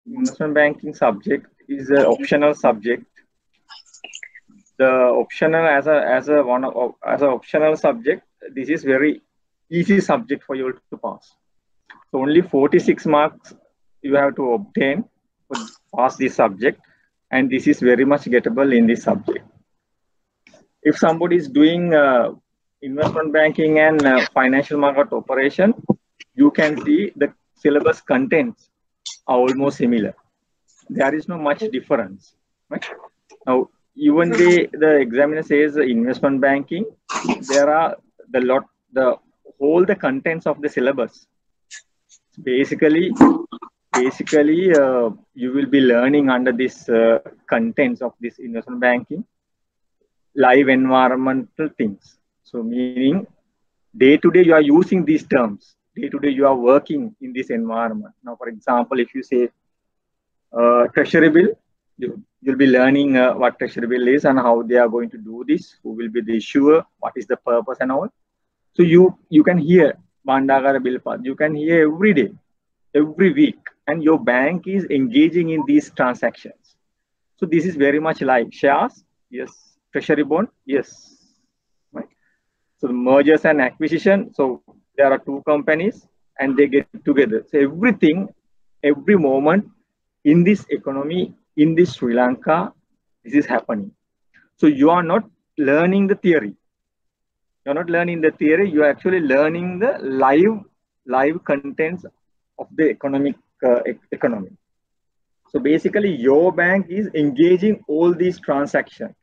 investment banking subject is an optional subject. The optional as a optional subject, this is very easy subject for you to pass. So only 46 marks you have to obtain to pass this subject, and this is very much gettable in this subject. If somebody is doing investment banking and financial market operation, you can see the syllabus contents are almost similar. There is no much difference, right? Now, even the examiner says investment banking, there are the whole the contents of the syllabus. Basically, you will be learning under this contents of this investment banking, live environmental things. So, meaning day to day you are using these terms. Day to day you are working in this environment. Now, for example, if you say treasury bill, you'll be learning what treasury bill is and how they are going to do this, who will be the issuer, what is the purpose and all. So you can hear Bandagara bill path. You can hear every day, every week, and your bank is engaging in these transactions. So this is very much like shares, yes. Treasury bond, yes. Right. So mergers and acquisition. So there are two companies and they get together. So everything, every moment in this economy, in this Sri Lanka, this is happening. So you are not learning the theory. You're not learning the theory. You are actually learning the live contents of the economy. So basically, your bank is engaging all these transactions.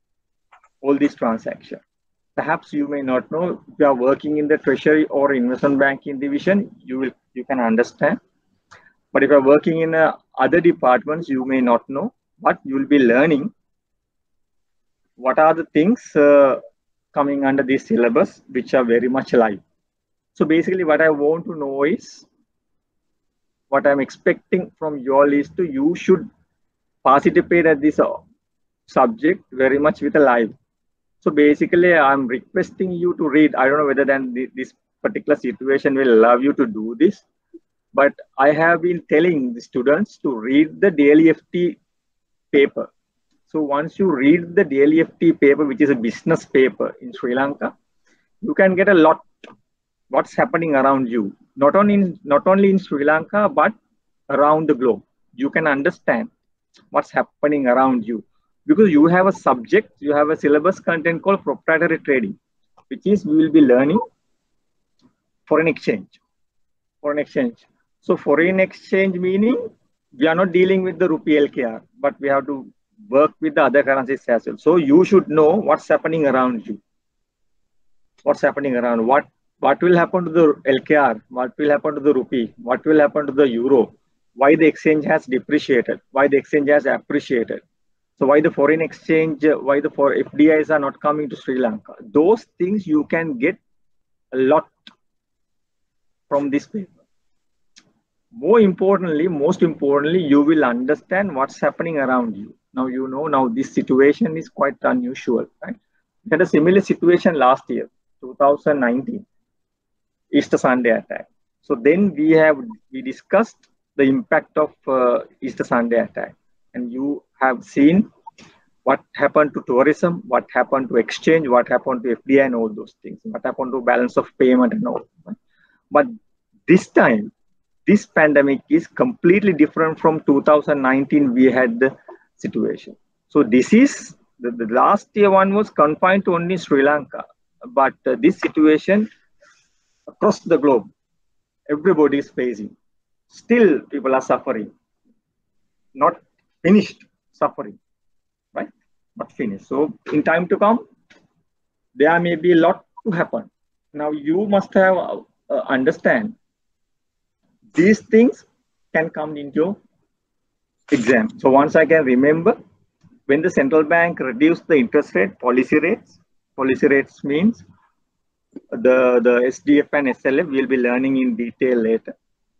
Perhaps you may not know, if you are working in the treasury or investment banking division, you can understand. But if you are working in other departments, you may not know, but you will be learning what are the things coming under this syllabus, which are very much live. So basically what I want to know is, what I'm expecting from you all is you should participate at this subject very much with a live. So basically I'm requesting you to read. I don't know whether then this particular situation will allow you to do this, but I have been telling the students to read the daily FT paper. So once you read the daily FT paper, which is a business paper in Sri Lanka, you can get a lot what's happening around you, not only in Sri Lanka, but around the globe. You can understand what's happening around you because you have a subject, you have a syllabus content called proprietary trading, which is we will be learning foreign exchange. So foreign exchange meaning we are not dealing with the rupee LKR, but we have to work with the other currencies as well. So you should know what's happening around you. What's happening around? What will happen to the LKR? What will happen to the rupee? What will happen to the euro? Why the exchange has depreciated? Why the exchange has appreciated? So why the foreign exchange? Why the FDIs are not coming to Sri Lanka? Those things you can get a lot from this paper. Most importantly, you will understand what's happening around you. Now you know. Now this situation is quite unusual, right? We had a similar situation last year, 2019. Easter Sunday attack. So then we discussed the impact of Easter Sunday attack, and you have seen what happened to tourism, what happened to exchange, what happened to FDI and all those things, what happened to balance of payment and all. But this time, this pandemic is completely different from 2019. We had the situation. So this is the last year one was confined to only Sri Lanka, but this situation across the globe, everybody is facing. Still, people are suffering. Not finished suffering, right? Not finished. So, in time to come, there may be a lot to happen. Now, you must have understand these things can come into exam. So, once I can remember, when the central bank reduced the interest rate, policy rates means the SDF and SLF we'll be learning in detail later.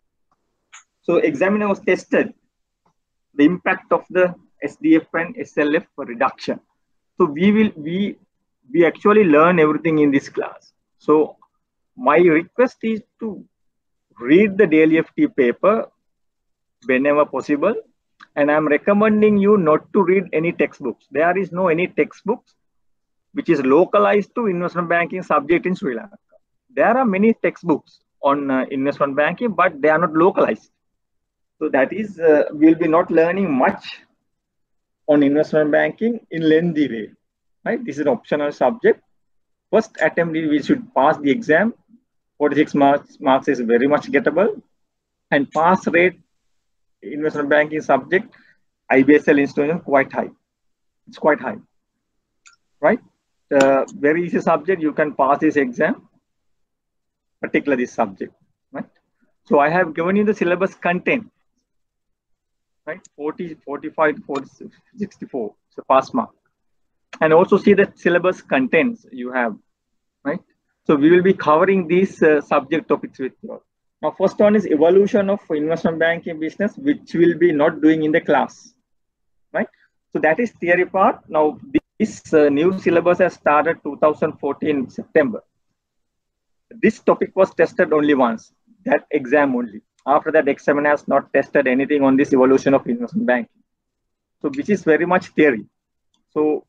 So examiner was tested the impact of the SDF and SLF reduction. So we actually learn everything in this class. So my request is to read the daily FT paper whenever possible. And I'm recommending you not to read any textbooks. There is no any textbooks which is localized to investment banking subject in Sri Lanka. There are many textbooks on investment banking, but they are not localized. So that is, we'll be not learning much on investment banking in lengthy way, right? This is an optional subject. First attempt, we should pass the exam. 46 marks is very much gettable, and pass rate investment banking subject, IBSL institution, quite high. It's quite high, right? Very easy subject, you can pass this exam, particularly this subject, right? So I have given you the syllabus content, right? 40, 45, 40, 64, so pass mark. And also see the syllabus contents you have, right? So we will be covering these subject topics with you. Now, first one is evolution of investment banking business, which we'll be not doing in the class, right? So that is theory part. Now, this new syllabus has started 2014 September. This topic was tested only once, that exam only. After that, examiner has not tested anything on this evolution of investment banking. So which is very much theory. So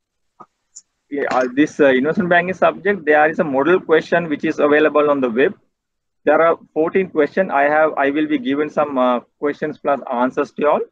yeah, this investment banking subject, there is a model question which is available on the web. There are 14 questions. I will be given some questions plus answers to you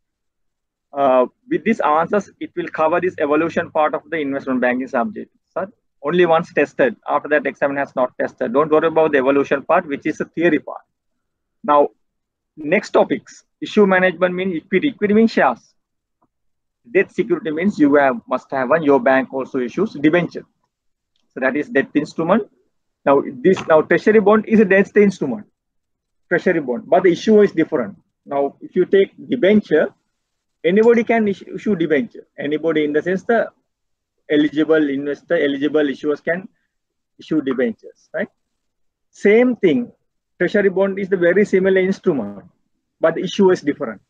all. With these answers, it will cover this evolution part of the investment banking subject. So only once tested. After that, examiner has not tested. Don't worry about the evolution part, which is a theory part. Now, next topics. Issue management means equity. Equity means shares. Debt security means you must have one. Your bank also issues debenture. So that is debt instrument. Now treasury bond is a debt instrument. Treasury bond, but the issue is different. Now, if you take debenture, anybody can issue debenture. Anybody, in the sense the eligible investor, eligible issuers can issue debentures, right? Same thing. Treasury bond is the very similar instrument, but the issue is different.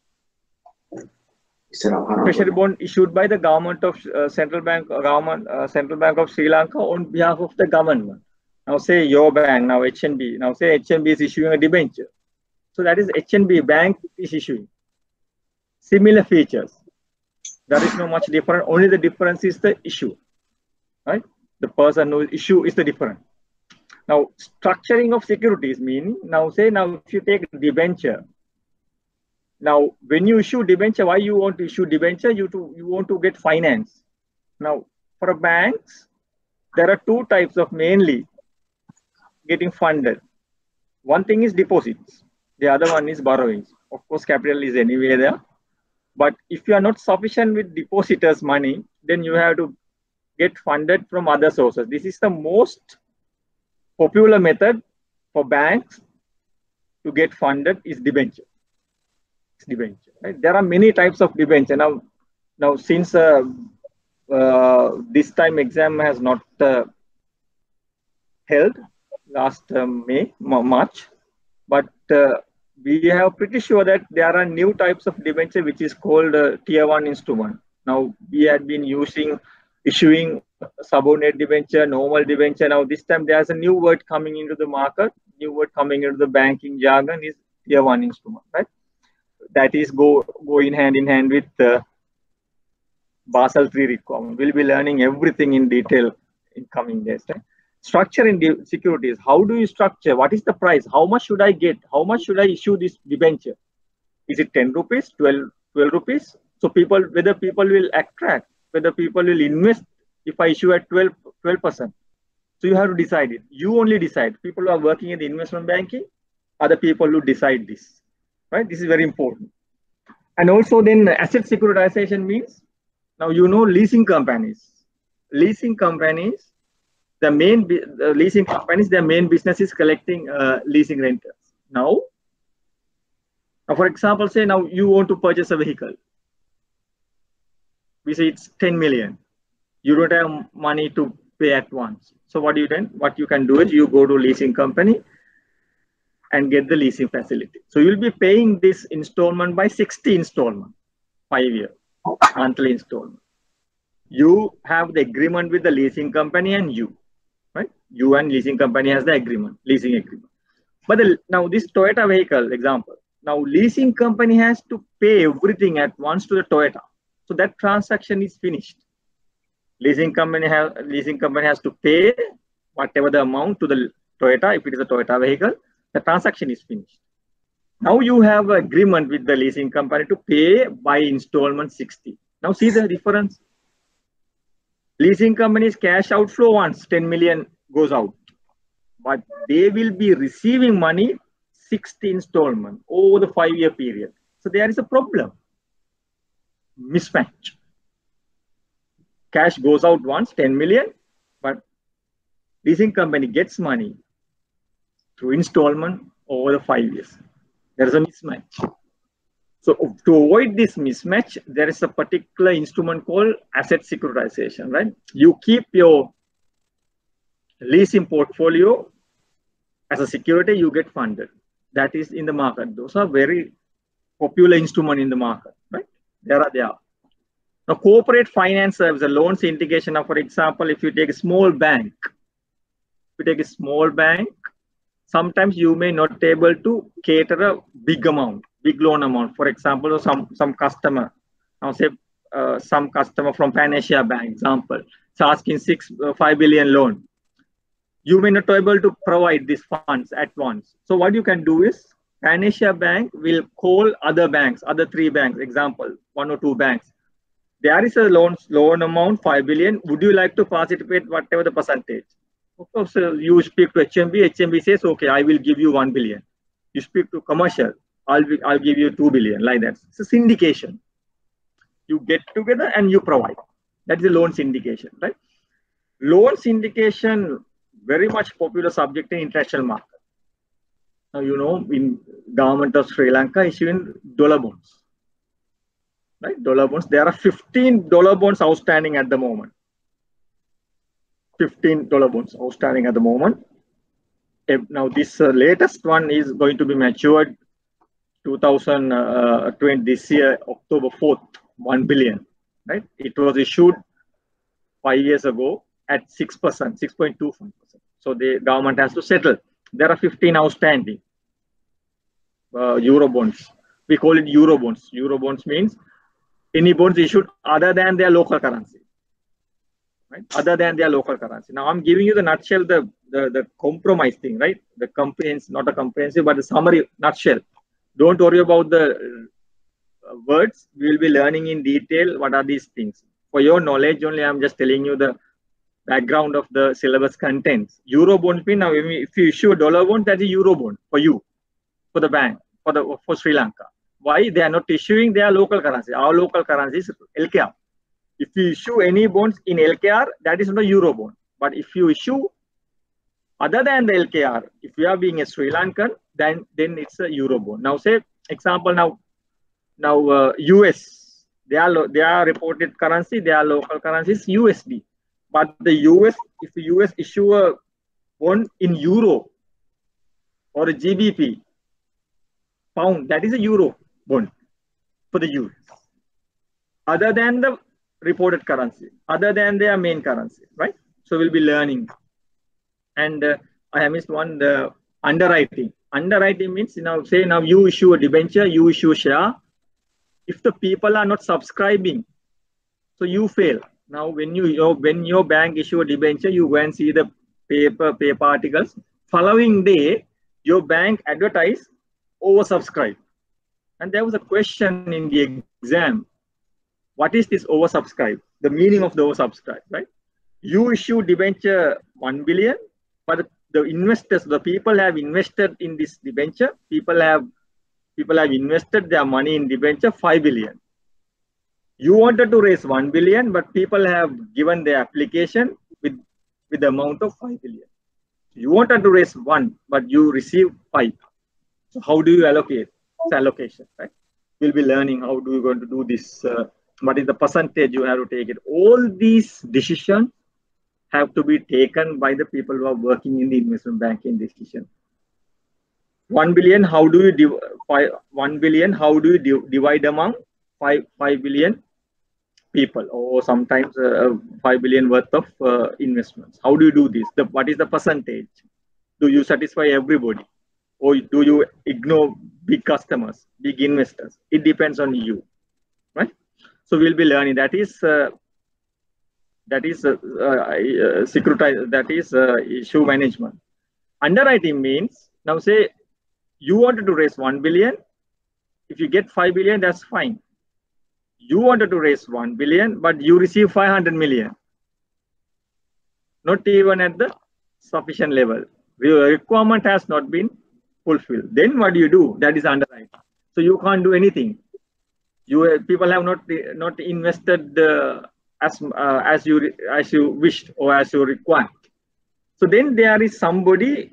Treasury bond issued by the government of Central Bank of Sri Lanka on behalf of the government. Now say your bank, now HNB. Now say HNB is issuing a debenture. So that is HNB bank is issuing. Similar features. There is no much different. Only the difference is the issue, right? The person who issue is the different. Now structuring of securities meaning, now if you take debenture. Now, when you issue debenture, why you want to issue debenture? You want to get finance. Now, for banks, there are two types of mainly getting funded. One thing is deposits. The other one is borrowings. Of course, capital is anywhere there. But if you are not sufficient with depositors' money, then you have to get funded from other sources. This is the most popular method for banks to get funded is debenture. Debenture, right? There are many types of debenture. Now since this time exam has not held last March, but we are pretty sure that there are new types of debenture which is called tier 1 instrument. Now we had been issuing subordinate debenture, normal debenture. Now this time there's a new word coming into the market, new word coming into the banking jargon is tier 1 instrument, right? That is go in hand with Basel III requirement. We'll be learning everything in detail in coming days. Right? Structure in the securities. How do you structure? What is the price? How much should I get? How much should I issue this debenture? Is it 10 rupees, 12 rupees? So whether people will attract, whether people will invest if I issue at 12%. So you have to decide it. You only decide. People who are working in the investment banking are the people who decide this. Right, this is very important. And also then asset securitization means, now leasing companies. Leasing companies, their main business is collecting leasing rentals. Now, for example, say now you want to purchase a vehicle. We say it's 10 million. You don't have money to pay at once. So what you can do is you go to leasing company and get the leasing facility. So you'll be paying this installment by 60 installment, 5 year monthly installment. You have the agreement with the leasing company and you, right? You and leasing company has the agreement, leasing agreement. But now this Toyota vehicle example, Now leasing company has to pay everything at once to the Toyota. So that transaction is finished. Leasing company has to pay whatever the amount to the Toyota. If it is a Toyota vehicle, the transaction is finished. Now you have an agreement with the leasing company to pay by installment 60. Now see the difference. Leasing company's cash outflow once 10 million goes out, but they will be receiving money 60 installment over the 5-year period. So there is a problem. Mismatch. Cash goes out once 10 million, but leasing company gets money through installment over the 5 years. There is a mismatch. So to avoid this mismatch, there is a particular instrument called asset securitization, right? You keep your leasing portfolio as a security, you get funded. That is in the market. Those are very popular instrument in the market, right? There. Now, corporate finance service, a loan syndication. Now, for example, if you take a small bank, sometimes you may not be able to cater a big loan amount. For example, some customer, now say some customer from Pan Asia Bank, example, it's asking 5 billion loan. You may not be able to provide these funds at once. So what you can do is Pan Asia Bank will call other banks, other 3 banks, example, 1 or 2 banks. There is a loan amount 5 billion. Would you like to participate whatever the percentage? Of course, you speak to HMB. HMB says, okay, I will give you 1 billion. You speak to commercial, I'll give you 2 billion, like that. It's a syndication. You get together and you provide. That is a loan syndication, right? Loan syndication, very much popular subject in international market. Now, you know, in government of Sri Lanka issuing dollar bonds, right? Dollar bonds. There are 15 dollar bonds outstanding at the moment. 15 dollar bonds outstanding at the moment. Now, this latest one is going to be matured 2020 this year, October 4th, 1 billion, right? It was issued 5 years ago at 6%, 6.25%. So the government has to settle. There are 15 outstanding Euro bonds. We call it Euro bonds. Euro bonds means any bonds issued other than their local currency. Right? Other than their local currency. Now I'm giving you the nutshell, the compromise thing, right? The comprehensive, not a comprehensive, but the summary nutshell. Don't worry about the words. We will be learning in detail what are these things. For your knowledge only, I'm just telling you the background of the syllabus contents. Euro bond mean, now if you issue a dollar bond, that's a Euro bond for you, for the bank, for Sri Lanka. Why? They are not issuing their local currency. Our local currency is LKR. If you issue any bonds in LKR, that is not a Euro bond. But if you issue other than the LKR, if you are being a Sri Lankan, then it's a Euro bond. Now, say example, now US, their reported currency, their local currency is USD. But the US, if the US issue a bond in Euro or a GBP, pound, that is a Euro bond for the US. Other than the reported currency, other than their main currency, right? So we'll be learning. And I have missed one, the underwriting. Underwriting means, say now you issue a debenture, you issue a share. If the people are not subscribing, so you fail. Now when your bank issue a debenture, you go and see the paper articles. Following day, your bank advertise oversubscribe. And there was a question in the exam. What is this oversubscribe? The meaning of the oversubscribe, right? You issue debenture 1 billion, but the investors, the people have invested in this debenture. People have invested their money in debenture 5 billion. You wanted to raise 1 billion, but people have given their application with the amount of 5 billion. You wanted to raise 1, but you received 5. So how do you allocate? It's allocation, right? We'll be learning how do you going to do this. What is the percentage you have to take it? All these decisions have to be taken by the people who are working in the investment banking decision. 1 billion, how do you divide among 5 billion people, or sometimes 5 billion worth of investments? How do you do this? What is the percentage? Do you satisfy everybody? or do you ignore big customers, big investors? It depends on you, right? So we'll be learning. That is securitize. That is issue management. Underwriting means, now say you wanted to raise 1 billion. If you get 5 billion, that's fine. You wanted to raise 1 billion, but you receive 500 million. Not even at the sufficient level. The requirement has not been fulfilled. Then what do? That is underwriting. So you can't do anything. People have not invested as you wished or as you required. So then there is somebody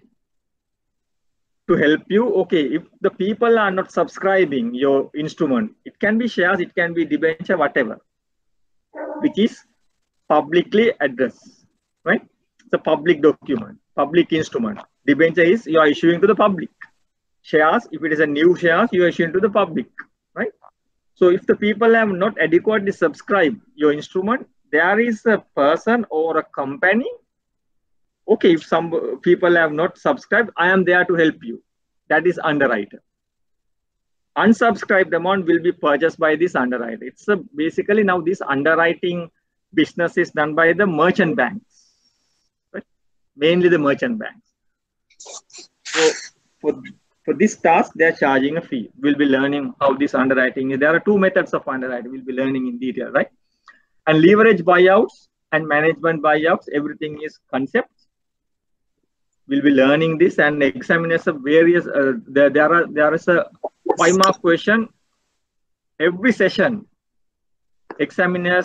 to help you. Okay, if the people are not subscribing your instrument, it can be shares, it can be debenture, whatever, which is publicly addressed, right? It's a public document, public instrument. Debenture is you are issuing to the public. Shares, if it is a new shares, you are issuing to the public, right? So if the people have not adequately subscribed your instrument, there is a person or a company. Okay, if some people have not subscribed, I am there to help you. That is underwriter. Unsubscribed amount will be purchased by this underwriter. It's basically now this underwriting business is done by the merchant banks, right? Mainly the merchant banks. So for this task, they are charging a fee. We'll be learning how this underwriting is. There are two methods of underwriting. We'll be learning in detail, right? And leverage buyouts and management buyouts, everything is concepts. We'll be learning this, and examiners of various. There is a 5-mark question every session. Examiner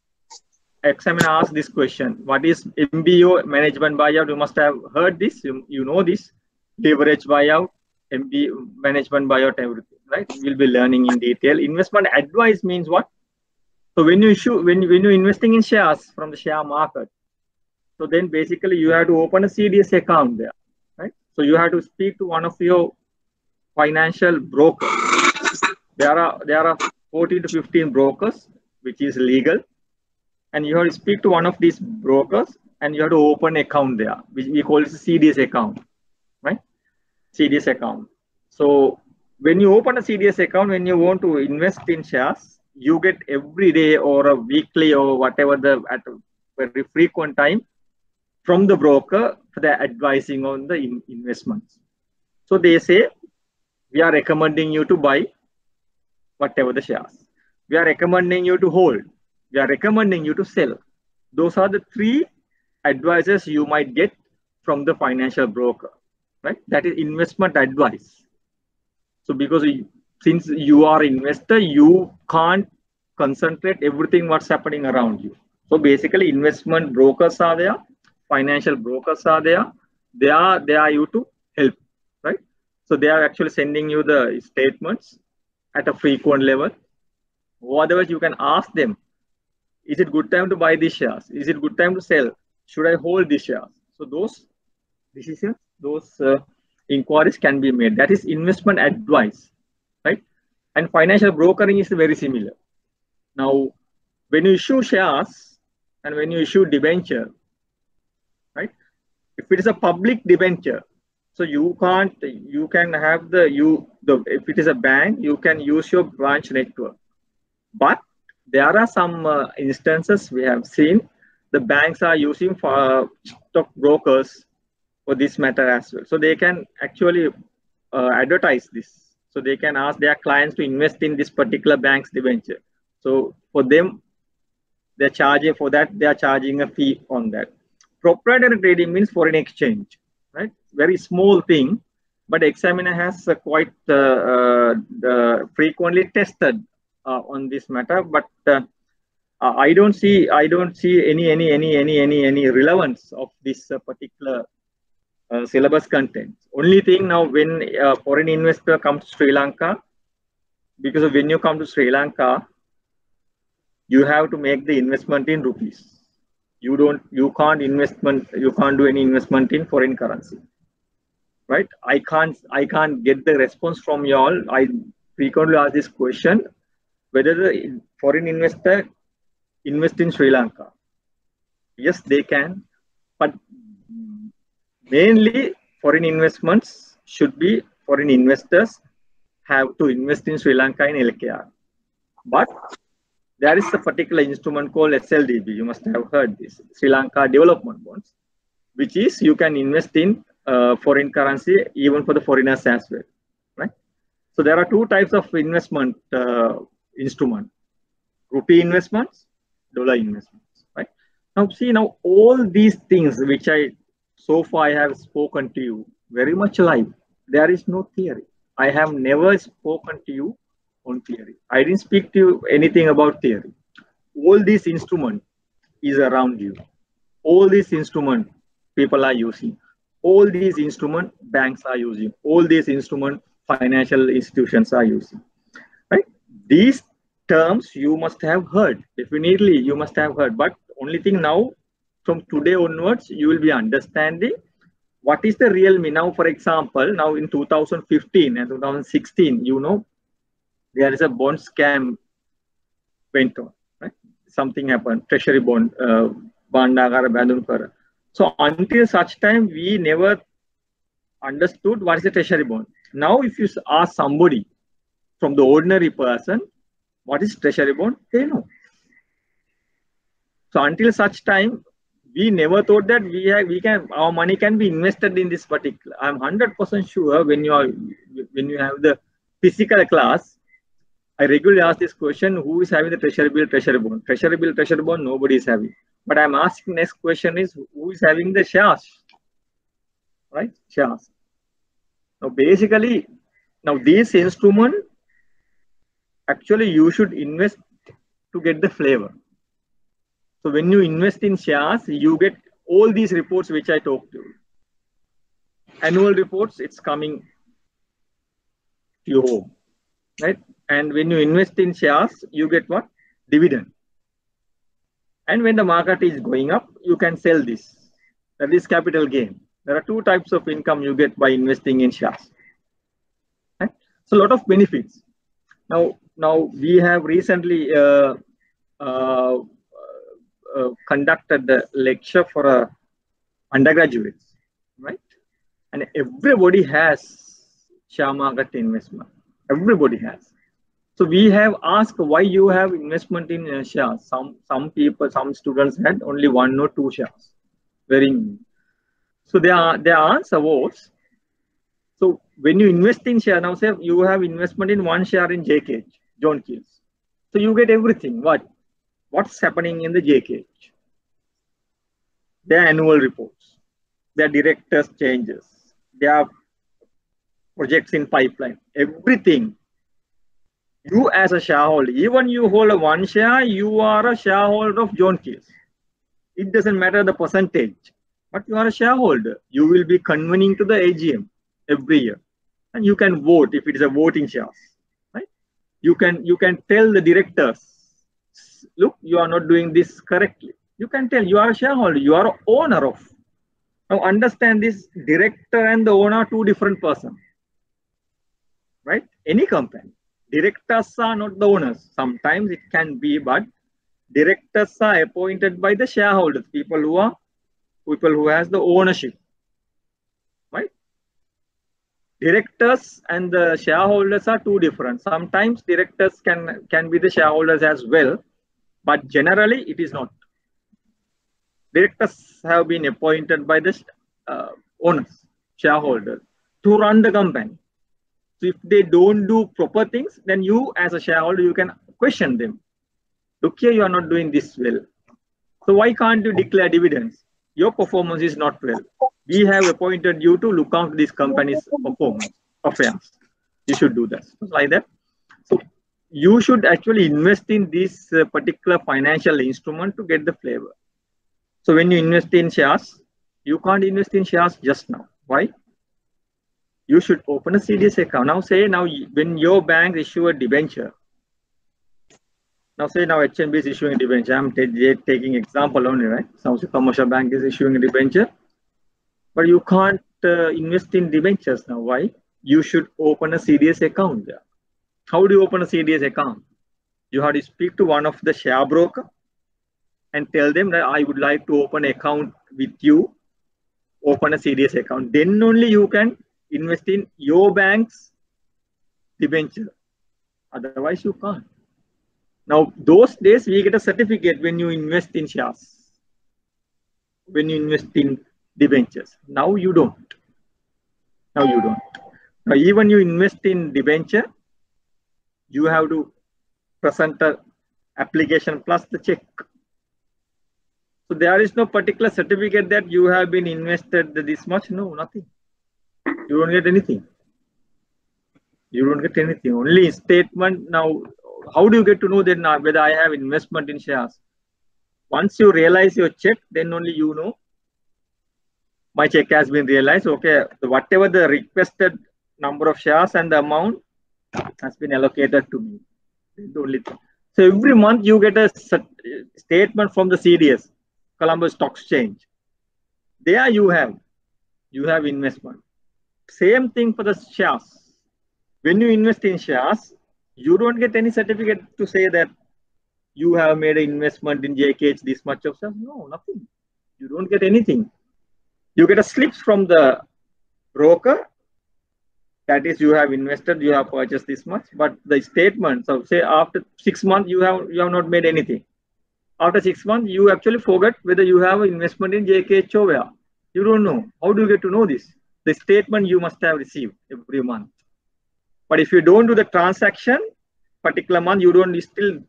asks this question: what is MBO, management buyout? You must have heard this. You know this. Leverage buyout, MBO, management buyout, everything, right? We'll be learning in detail. Investment advice means what? So when you're investing in shares from the share market, so then basically you have to open a CDS account there, right? So you have to speak to one of your financial brokers. There are 14 to 15 brokers, which is legal, and you have to speak to one of these brokers, and you have to open an account there, which we call it a CDS account, right? CDS account. So when you open a CDS account, when you want to invest in shares, you get every day or a weekly or whatever at a very frequent time from the broker for the advising on the investments. So they say, we are recommending you to buy whatever the shares. We are recommending you to hold. We are recommending you to sell. Those are the 3 advices you might get from the financial broker, right? That is investment advice. So because since you are investor, you can't concentrate everything what's happening around you. So basically investment brokers are there, financial brokers are there. They are you to help, right? So they are actually sending you the statements at a frequent level. Or otherwise you can ask them, is it good time to buy these shares? Is it good time to sell? Should I hold these shares? So those decisions, those inquiries can be made. That is investment advice, right? And financial brokering is very similar. Now, when you issue shares and when you issue debenture, right? If it is a public debenture, so you can have if it is a bank, you can use your branch network. But there are some instances we have seen the banks are using for stock brokers for this matter as well. So they can actually advertise this. So they can ask their clients to invest in this particular bank's debenture. So for them, they're charging for that. They are charging a fee on that. Proprietary trading means foreign exchange, right? Very small thing, but examiner has quite frequently tested on this matter. But I don't see any relevance of this particular syllabus content. Only thing now, when a foreign investor comes to Sri Lanka, because when you come to Sri Lanka, you have to make the investment in rupees. You can't do any investment in foreign currency, right? I can't get the response from you all. I frequently ask this question, whether the foreign investor invest in Sri Lanka. Yes, they can, but mainly foreign investments should be foreign investors have to invest in Sri Lanka in LKR. But there is a particular instrument called SLDB. You must have heard this, Sri Lanka Development Bonds, which is you can invest in foreign currency even for the foreigners as well, right? So there are two types of investment instrument: rupee investments, dollar investments, right? Now see, now all these things which so far I have spoken to you very much live. There is no theory. I have never spoken to you on theory. I didn't speak to you anything about theory. All these instrument is around you. All these instrument people are using. All these instrument banks are using. All these instrument financial institutions are using. Right? These terms you must have heard. Definitely you must have heard. But only thing now, from today onwards, you will be understanding what is the real meaning. Now, for example, now in 2015 and 2016, you know, there is a bond scam went on, right? Something happened, treasury bond, Bandagara Bandunpara. So until such time, we never understood what is a treasury bond. Now, if you ask somebody from the ordinary person, what is treasury bond, they know. So until such time, we never thought that our money can be invested in this particular. I'm 100% sure when you have the physical class, I regularly ask this question: who is having the treasury bill, treasury bond? Treasury bill, treasury bond, nobody is having. But I'm asking next question is, who is having the shares? Right? Shares. Now basically, now this instrument, actually you should invest to get the flavor. So when you invest in shares, you get all these reports which I talked to you. Annual reports, it's coming to your home, right? And when you invest in shares, you get what? Dividend. And when the market is going up, you can sell this. That is capital gain. There are two types of income you get by investing in shares. Right? So a lot of benefits. Now we have recently conducted the lecture for undergraduates, right? And everybody has share market investment. Everybody has. So we have asked why you have investment in shares. Some people, some students had only 1 or 2 shares. So their answer was, so when you invest in share, now say you have investment in 1 share in JKH, John Keells. So you get everything. What's happening in the JKH? Their annual reports, their directors changes, their projects in pipeline, everything. You as a shareholder, even you hold a 1 share, you are a shareholder of John Keells. It doesn't matter the percentage, but you are a shareholder. You will be convening to the AGM every year, and you can vote if it is a voting shares. Right? You can tell the directors, look, you are not doing this correctly. You can tell you are a shareholder, you are an owner of. Now understand this: director and the owner are 2 different persons. Right? Any company. Directors are not the owners. Sometimes it can be, but directors are appointed by the shareholders, people who has the ownership. Right? Directors and the shareholders are 2 different. Sometimes directors can be the shareholders as well, but generally it is not. Directors have been appointed by the owners, shareholders, to run the company. So if they don't do proper things, then you as a shareholder, you can question them. Look here, you are not doing this well. So why can't you declare dividends? Your performance is not well. We have appointed you to look after this company's performance affairs. You should do that. Like that. So you should actually invest in this particular financial instrument to get the flavor. So when you invest in shares, you can't invest in shares just now. Why? You should open a CDS account. Now when your bank issue a debenture, now HNB is issuing a debenture. I'm taking example only, right? Some commercial bank is issuing a debenture, but you can't invest in debentures now. Why? You should open a CDS account there. How do you open a CDS account? You have to speak to one of the share broker and tell them that I would like to open an account with you. Open a CDS account. Then only you can invest in your bank's debenture. Otherwise, you can't. Now, those days we get a certificate when you invest in shares, when you invest in debentures. Now you don't. Now you don't. Now, even you invest in debenture, you have to present a application plus the check. So there is no particular certificate that you have been invested this much. No, nothing. You don't get anything. You don't get anything. Only statement. Now, how do you get to know that now whether I have investment in shares? Once you realize your check, then only you know my check has been realized. Okay, whatever the requested number of shares and the amount has been allocated to me. The only thing. So every month you get a statement from the CDS, Colombo Stock Exchange. There you have investment. Same thing for the shares. When you invest in shares, you don't get any certificate to say that you have made an investment in JKH this much of shares. No, nothing. You don't get anything. You get a slip from the broker. That is, you have invested, you have purchased this much. But the statement, so say after 6 months, you have not made anything. After 6 months, you actually forget whether you have an investment in JKH or where. You don't know. How do you get to know this? The statement you must have received every month. But if you don't do the transaction, particular month, you don't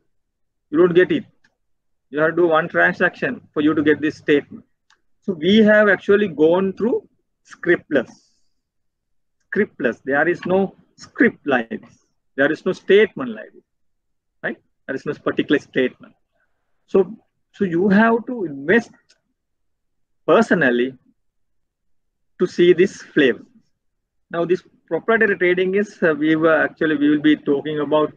get it. You have to do one transaction for you to get this statement. So we have actually gone through scriptless. There is no script like this. There is no statement like this, right? There is no particular statement. So you have to invest personally to see this flavor. Now, this proprietary trading is we will be talking about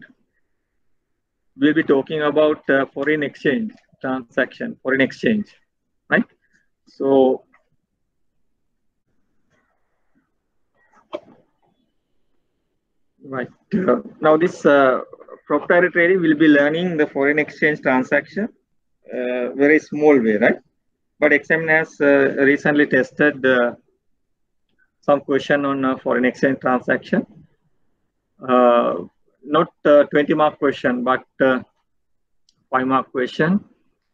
foreign exchange transaction, foreign exchange, right? So right now, this proprietary trading will be learning the foreign exchange transaction, very small way, right? But XM has recently tested some question on foreign exchange transaction. Not 20-mark question, but 5-mark question.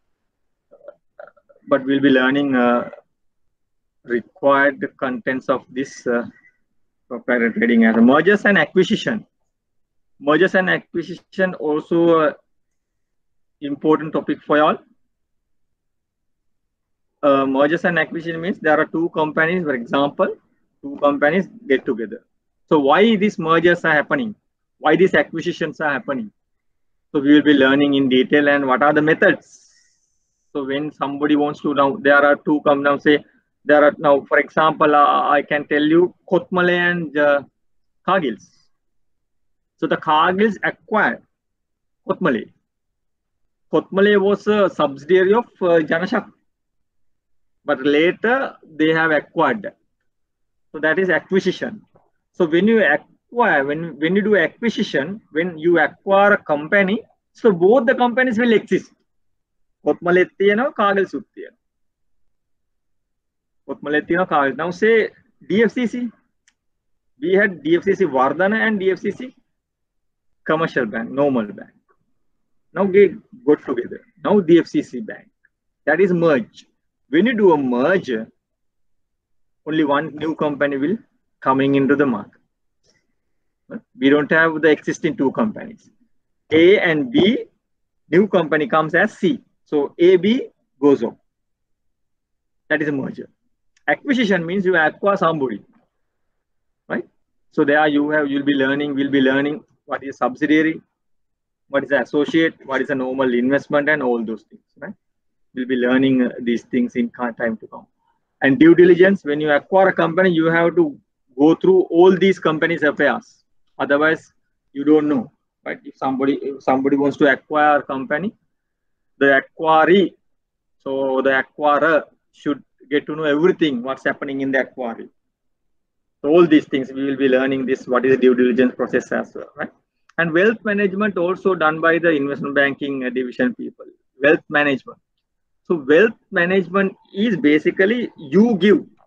But we'll be learning required contents of this proprietary trading as a mergers and acquisition. Mergers and acquisition also important topic for y'all. Mergers and acquisition means there are two companies, for example, two companies get together. So why these mergers are happening? Why these acquisitions are happening? So we will be learning in detail and what are the methods. So when somebody wants to, now there are two companies, say there are now, for example, I can tell you Kotmale and Cargills. So the Cargills acquired Kotmale. Kotmale was a subsidiary of Janashakti, but later they have acquired that. So that is acquisition. So when you acquire, when you do acquisition, when you acquire a company, so both the companies will exist. Kotmale thiyena, Cargills thiyena. Kotmale thiyena, Cargills. Now say DFCC. We had DFCC Vardhana and DFCC Commercial Bank, normal bank. Now they got together. Now DFCC Bank. That is merge. When you do a merger, only one new company will coming into the market. We don't have the existing two companies. A and B, new company comes as C. So AB goes on. That is a merger. Acquisition means you acquire somebody, right? So there we'll be learning what is subsidiary, what is associate, what is a normal investment, and all those things, right? We'll be learning these things in time to come. And due diligence, when you acquire a company, you have to go through all these companies' affairs. Otherwise, you don't know, right? If somebody wants to acquire a company, the acquiree, so the acquirer should get to know everything what's happening in the acquiree. So all these things we will be learning this, what is the due diligence process as well, right? And wealth management also done by the investment banking division people. Wealth management. So wealth management is basically you give.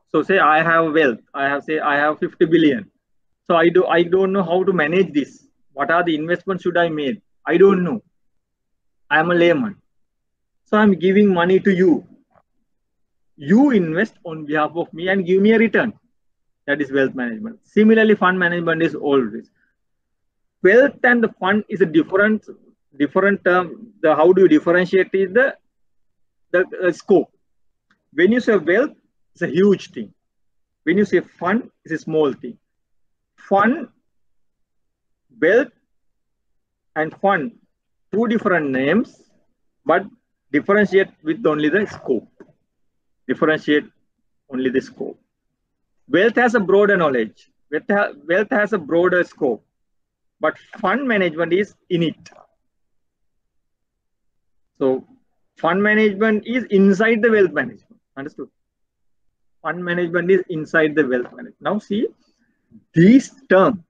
So say I have wealth, I have 50 billion. So I don't know how to manage this. What are the investments should I make? I don't know. I am a layman. So I'm giving money to you. You invest on behalf of me and give me a return. That is wealth management. Similarly, fund management is always. Wealth and the fund is a different term. How do you differentiate is the scope. When you say wealth, it's a huge thing. When you say fund, it's a small thing. Fund, wealth, and fund, two different names, but differentiate with only the scope. Differentiate only the scope. Wealth has a broader knowledge. Wealth has a broader scope, but fund management is in it. So fund management is inside the wealth management. Understood? Fund management is inside the wealth management. Now see, these terms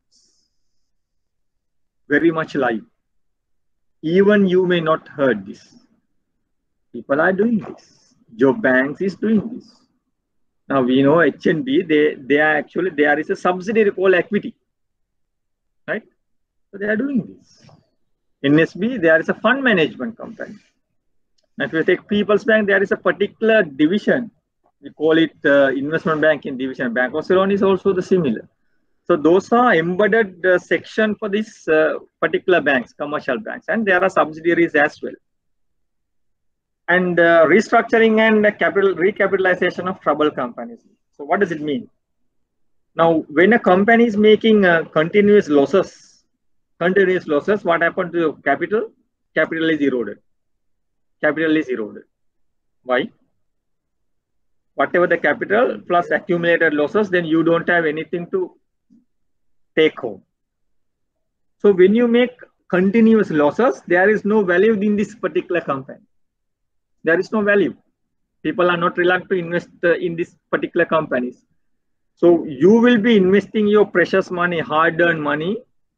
very much live. Even you may not heard this. People are doing this. Job Banks is doing this. Now we know HNB, they are actually, there is a subsidiary called equity, right? So they are doing this. NSB, there is a fund management company. Now if you take People's Bank, there is a particular division. We call it investment banking division. Bank of Ceylon is also the similar. So those are embedded section for this particular banks, commercial banks, and there are subsidiaries as well. And restructuring and recapitalization of troubled companies. So what does it mean? Now, when a company is making continuous losses, what happened to capital? Capital is eroded. Capital is eroded. Why? Whatever the capital plus accumulated losses, then you don't have anything to take home. So when you make continuous losses, there is no value in this particular company. There is no value. People are not reluctant to invest in these particular companies. So you will be investing your precious money, hard-earned money,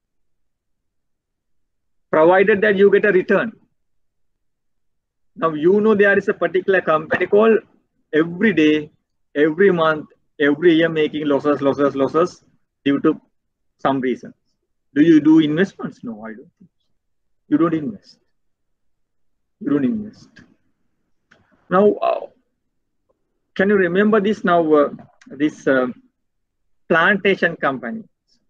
provided that you get a return. Now you know there is a particular company called every day, every month, every year making losses due to some reason. Do you do investments? No, I don't think so. You don't invest. You don't invest. Now, can you remember this now? This plantation company.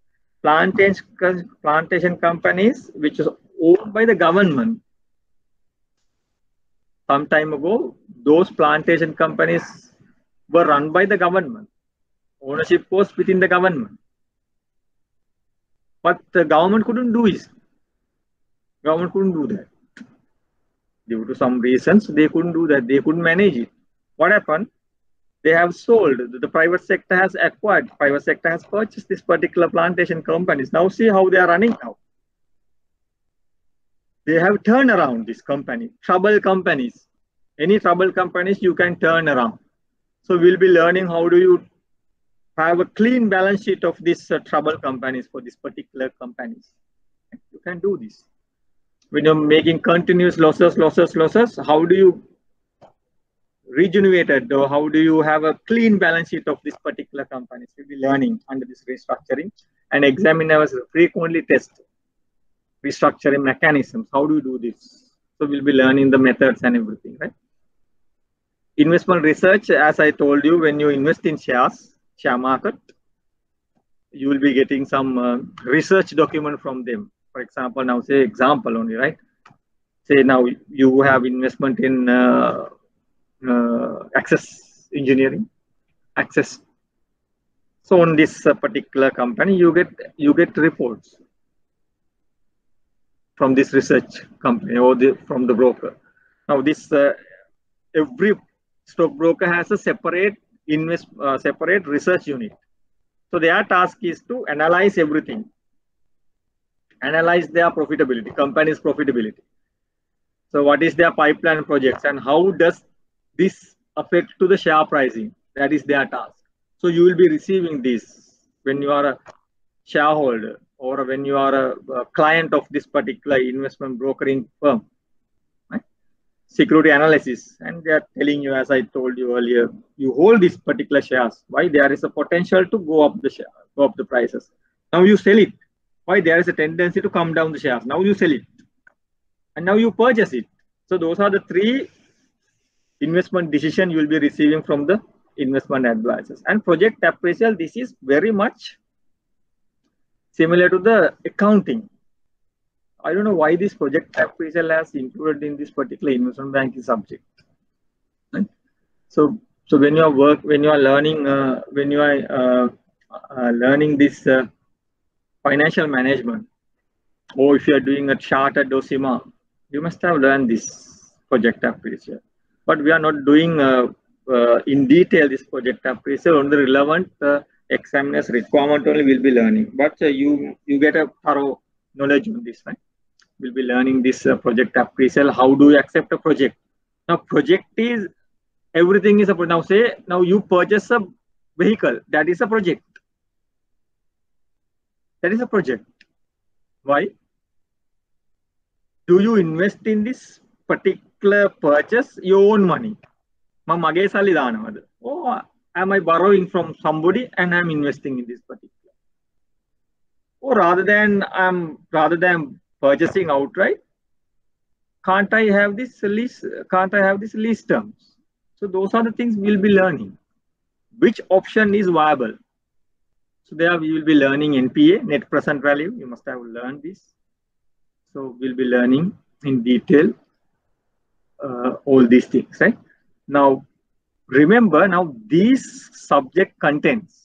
Plantation companies which is owned by the government. Some time ago, those plantation companies were run by the government. Ownership was within the government. But the government couldn't do it. Government couldn't do that. Due to some reasons, they couldn't do that. They couldn't manage it. What happened? They have sold. The private sector has acquired. Private sector has purchased this particular plantation companies. Now see how they are running now. They have turned around this company. Troubled companies. Any troubled companies you can turn around. So we'll be learning how do you have a clean balance sheet of these troubled companies for this particular companies. You can do this. When you're making continuous losses, how do you regenerate it, or how do you have a clean balance sheet of this particular companies? We'll be learning under this restructuring, and examiners frequently test restructuring mechanisms. How do you do this? So we'll be learning the methods and everything, right? Investment research, as I told you, when you invest in shares, share market, you will be getting some research document from them. For example, now say example only, right? Say now you have investment in Access Engineering, Access. So on this particular company, you get reports from this research company or from the broker. Now this every stockbroker has a separate research unit. So their task is to analyze everything, analyze their profitability, company's profitability. So what is their pipeline projects and how does this affect to the share pricing? That is their task. So you will be receiving this when you are a shareholder or when you are a client of this particular investment brokering firm. Right? security analysis, and they are telling you, as I told you earlier, you hold this particular shares. Why? There is a potential to go up the share, go up the prices. Now you sell it. Why? There is a tendency to come down the shares. Now you sell it, and now you purchase it. So those are the three investment decision you will be receiving from the investment advisors. And project appraisal, this is very much similar to the accounting. I don't know why this project appraisal has included in this particular investment banking subject. Right? So when you are learning this financial management, or if you are doing a chartered or CIMA, you must have learned this project appraisal. But we are not doing in detail this project appraisal. On the relevant examiner's requirement only we'll be learning. But you get a thorough knowledge on this, right? We'll be learning this project appraisal. How do you accept a project? Now, project is everything is a project. Now you purchase a vehicle. That is a project. That is a project. Why? Do you invest in this particular purchase your own money? Or am I borrowing from somebody and I'm investing in this particular? Or rather than purchasing outright, can't I have this lease? Can't I have this lease terms? So those are the things we'll be learning. Which option is viable? So there we will be learning NPA, net present value. You must have learned this. So we'll be learning in detail all these things, right? Now, remember, now these subject contents,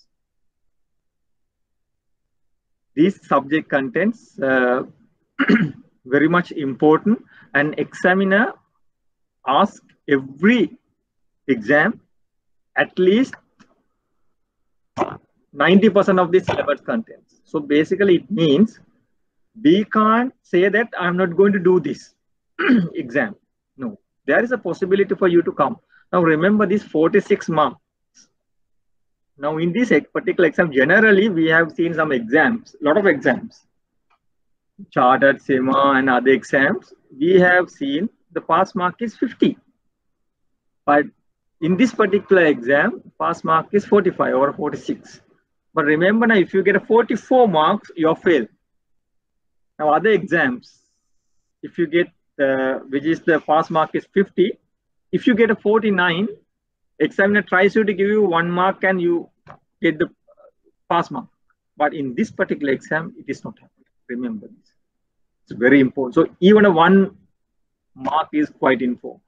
very much important, and examiner asks every exam at least 90% of the syllabus contents. So basically it means we can't say that I'm not going to do this exam. No, there is a possibility for you to come. Now remember this 46 marks. Now in this particular exam, generally we have seen some exams, a lot of exams, chartered, CIMA and other exams, we have seen the pass mark is 50. But in this particular exam, pass mark is 45 or 46. But remember now, if you get a 44 marks, you're failed. Now other exams, if you get, which is the pass mark is 50, if you get a 49, examiner tries to give you 1 mark and you get the pass mark. But in this particular exam, it is not happening. Remember this. It's very important. So even a 1 mark is quite important.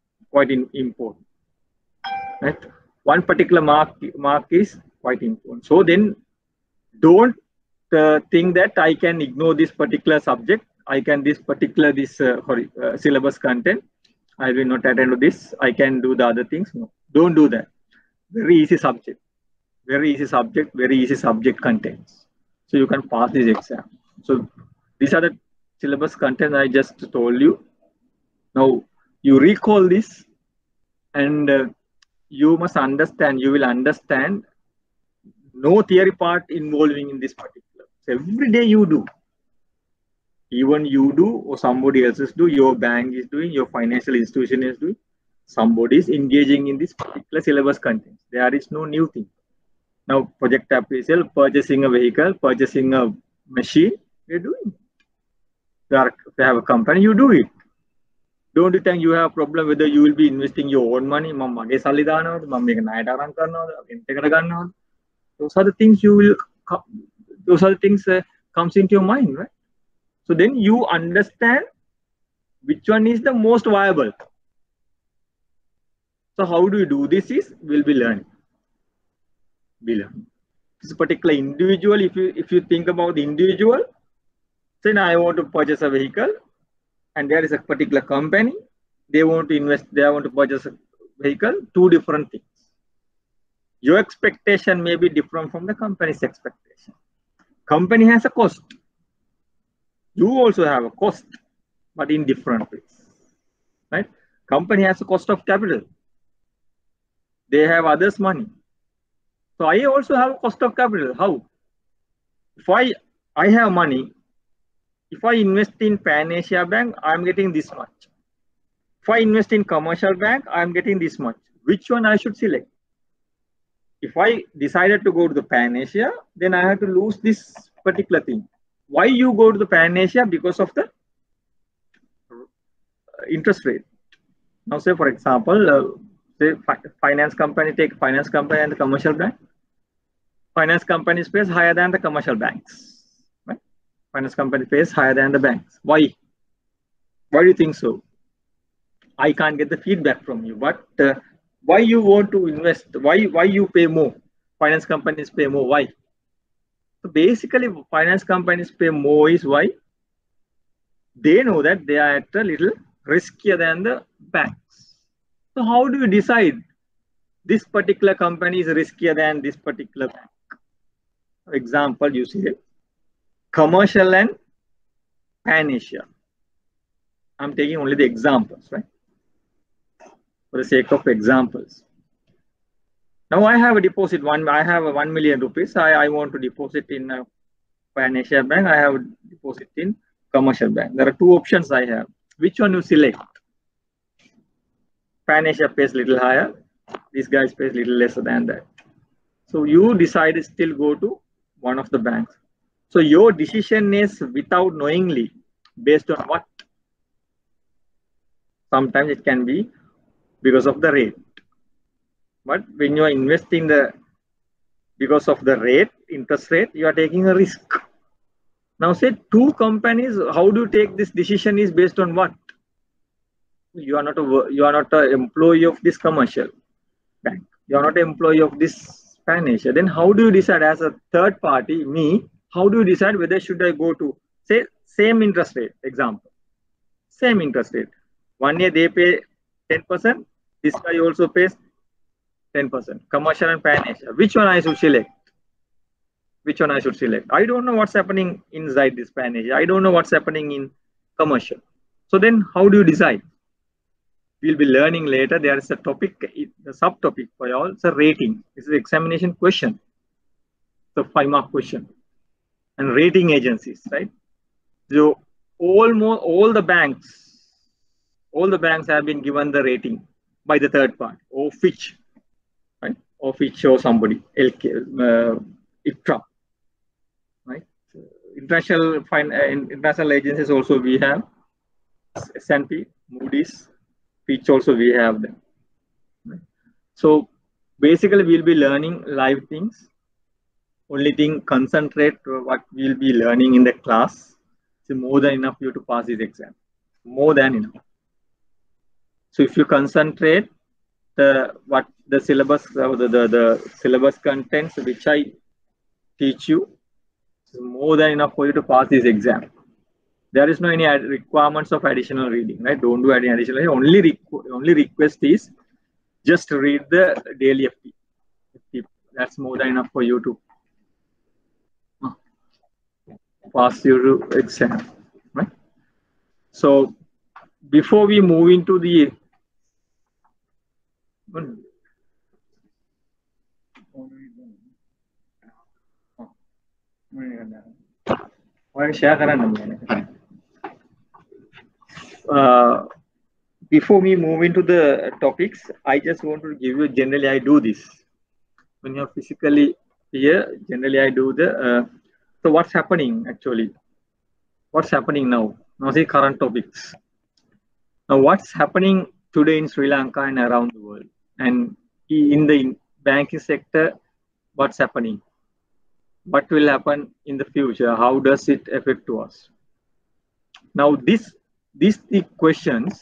Right? One particular mark is quite important. So then don't think that I can ignore this particular subject. I can syllabus content. I will not attend to this. I can do the other things. No, don't do that. Very easy subject. Very easy subject. Very easy subject contents. So you can pass this exam. So these are the syllabus content I just told you. Now you recall this, and you must understand. You will understand. No theory part involving in this particular. So every day you do. Even you do or somebody else is doing, your bank is doing, your financial institution is doing, somebody is engaging in this particular syllabus content. There is no new thing. Now project appraisal, purchasing a vehicle, purchasing a machine, you're doing. If you have a company, you do it. Don't you think you have a problem whether you will be investing your own money? Those are the things you will, those are the things comes into your mind, right? So then you understand which one is the most viable. So how do you do this is we'll be learning. This particular individual, if you think about the individual, say now I want to purchase a vehicle and there is a particular company, they want to invest, they want to purchase a vehicle, 2 different things. Your expectation may be different from the company's expectation. Company has a cost. You also have a cost, but in different ways, right? Company has a cost of capital. They have others' money. So I also have a cost of capital. How? If I have money, if I invest in Pan Asia Bank, I'm getting this much. If If I invest in commercial bank, I'm getting this much. Which one I should select? If I decided to go to the Pan Asia, then I have to lose this particular thing. Why you go to the Pan Asia? Because of the interest rate. Now, say for example, say finance company, take finance company and the commercial bank. Finance company pays higher than the commercial banks. Right? Finance company pays higher than the banks. Why? Why do you think so? I can't get the feedback from you. But why you want to invest? Why you pay more? Finance companies pay more. Why? So basically, finance companies pay more is why they know that they are at a little riskier than the banks. So how do you decide this particular company is riskier than this particular bank? For example, you see commercial and Pan Asia. I'm taking only the examples, right? For the sake of examples. Now I have a deposit I have a 1 million rupees. I want to deposit in a Pan Asia bank. I have a deposit in commercial bank. There are two options I have. Which one you select? Pan Asia pays little higher. These guys pays little lesser than that. So you decide to still go to one of the banks. So your decision is without knowingly based on what? Sometimes it can be because of the rate. But when you are investing because of the rate, interest rate, you are taking a risk. Now say two companies, how do you take this decision is based on what? You are not an employee of this commercial bank. You are not an employee of this Pan Asia. Then how do you decide as a third party, me, how do you decide whether should I go to, say, same interest rate, example. Same interest rate. 1 year they pay 10%. This guy also pays 10%. Commercial and Pan Asia. Which one I should select? Which one I should select? I don't know what's happening inside this Pan Asia. I don't know what's happening in commercial. So then how do you decide? We'll be learning later. There is a topic, the subtopic for y'all. It's a rating. It's an examination question. It's a 5-mark question. And rating agencies, right? So almost all the banks have been given the rating by the third party, or Fitch, right? Or Fitch or somebody, ICRA, right? So international agencies also we have, S&P, Moody's, Fitch also we have them. Right? So basically we'll be learning live things. Only thing, concentrate what we'll be learning in the class. It's more than enough for you to pass this exam. More than enough. So if you concentrate the syllabus, the syllabus contents which I teach you, it's more than enough for you to pass this exam. There is no any requirements of additional reading, right? Don't do any additional. Only request is just read the daily FT. That's more than enough for you to pass your exam, right? So before we move into the before we move into the topics, I just want to give you, generally I do this. When you're physically here, generally I do so what's happening actually? What's happening now? Now the current topics. Now what's happening today in Sri Lanka and around the world? And in the banking sector, what's happening? What will happen in the future? How does it affect to us? Now these the questions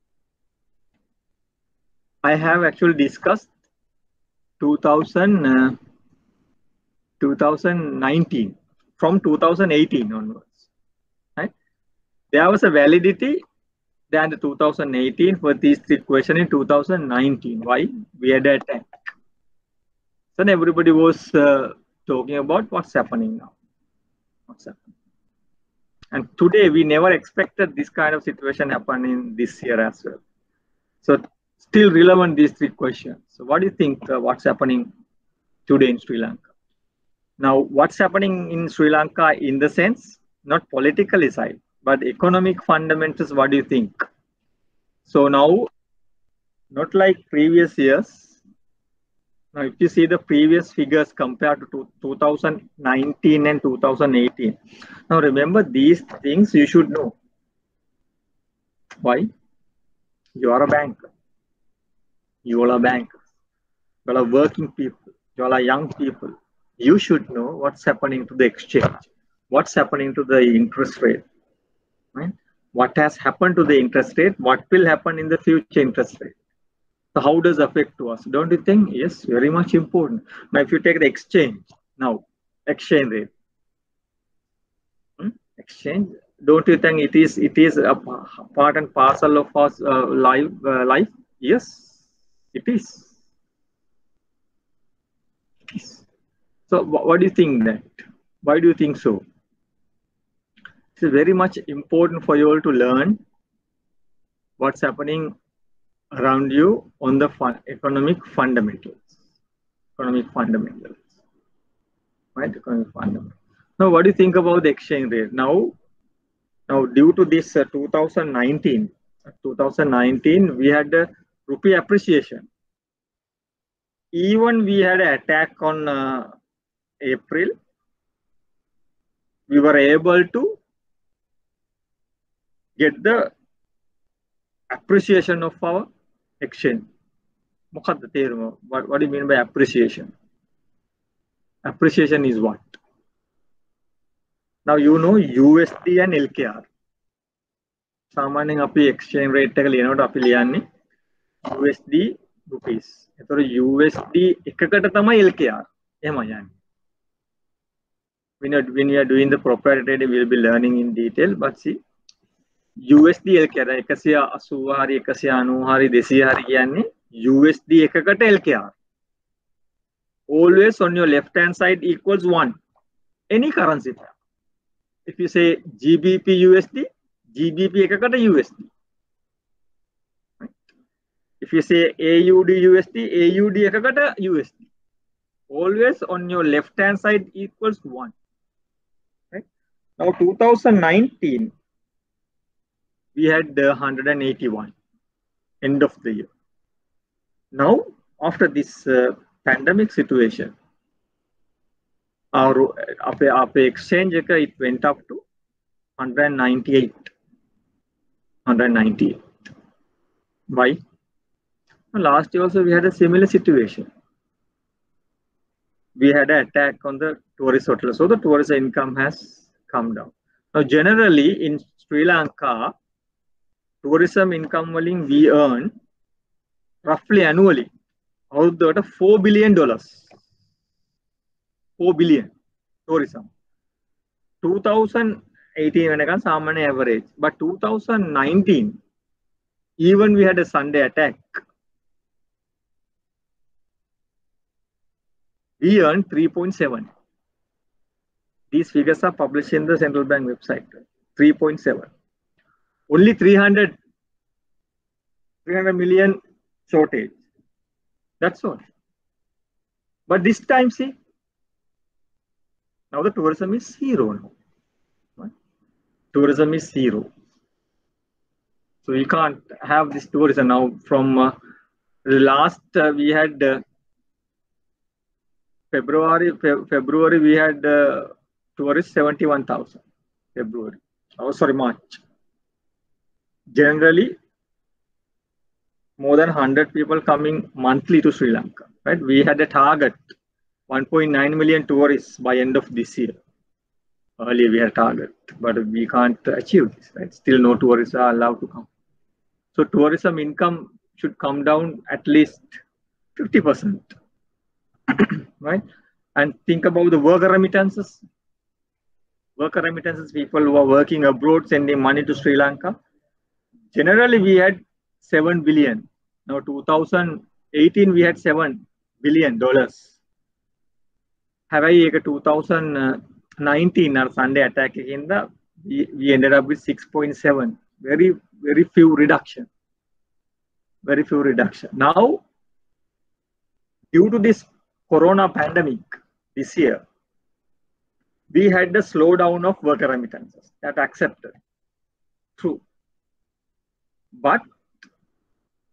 I have actually discussed 2019 from 2018 onwards, right? There was a validity than the 2018 for these three questions in 2019. Why? We had a tank. Then everybody was talking about what's happening now. What's happening? And today we never expected this kind of situation happen in this year as well. So still relevant these three questions. So what do you think? What's happening today in Sri Lanka? Now, what's happening in Sri Lanka in the sense, not politically side, but economic fundamentals, what do you think? So now, not like previous years. Now, if you see the previous figures compared to 2019 and 2018, now remember these things you should know. Why? You are a banker. You all are bankers. You all are working people. You all are young people. You should know what's happening to the exchange, what's happening to the interest rate, right? What has happened to the interest rate, what will happen in the future interest rate. So how does it affect to us? Don't you think? Yes, very much important. Now, if you take the exchange, now, exchange rate, exchange, don't you think it is a part and parcel of our life? Yes, it is. So what do you think that? Why do you think so? It's very much important for you all to learn what's happening around you on the economic fundamentals. Economic fundamentals. Right? Economic fundamentals. Now, what do you think about the exchange rate? Now due to this 2019, we had a rupee appreciation. Even we had an attack on April, we were able to get the appreciation of our exchange. What do you mean by appreciation? Appreciation is what? Now you know USD and LKR. सामान्य අපි exchange rate එක ලියනකොට අපි ලියන්නේ USD rupees. ඒතර USD එකකට තමයි LKR. එහෙමයි යන්නේ. When we are doing the proprietary trading, we will be learning in detail. But see, USD LKR 180 hari 190 hari 200 hari කියන්නේ USD එකකට LKR. Always on your left hand side equals 1. Any currency pair. If you say GBP USD, GBP ekakata USD. Right? If you say AUD USD, AUD ekakata USD. Always on your left hand side equals 1. Right? Now 2019, we had 181 end of the year. Now after this pandemic situation, our exchange it went up to 198. Why? Last year also we had a similar situation. We had an attack on the tourist hotels, so the tourist income has come down. Now generally in Sri Lanka, tourism income we earn roughly annually out of $4 billion. 4 billion tourism. 2018 වෙනකන් සාමාන්‍ය average, but 2019 even we had a Sunday attack. We earned 3.7. These figures are published in the central bank website. 3.7. Only 300 million shortage. That's all. But this time, see, now the tourism is zero now. Right? Tourism is zero. So we can't have this tourism now. From the last we had February we had tourists 71,000. February. Oh, sorry, March. Generally, more than 100 people coming monthly to Sri Lanka. Right? We had a target 1.9 million tourists by end of this year. Earlier we had a target, but we can't achieve this. Right? Still no tourists are allowed to come. So tourism income should come down at least 50%. Right? And think about the worker remittances. Worker remittances, people who are working abroad sending money to Sri Lanka. Generally we had 7 billion. Now 2018 we had $7 billion. Have I 2019 or Sunday attack again? We ended up with 6.7. Very few reduction. Very few reduction. Now, due to this Corona pandemic this year, we had the slowdown of worker remittances. That accepted. True. But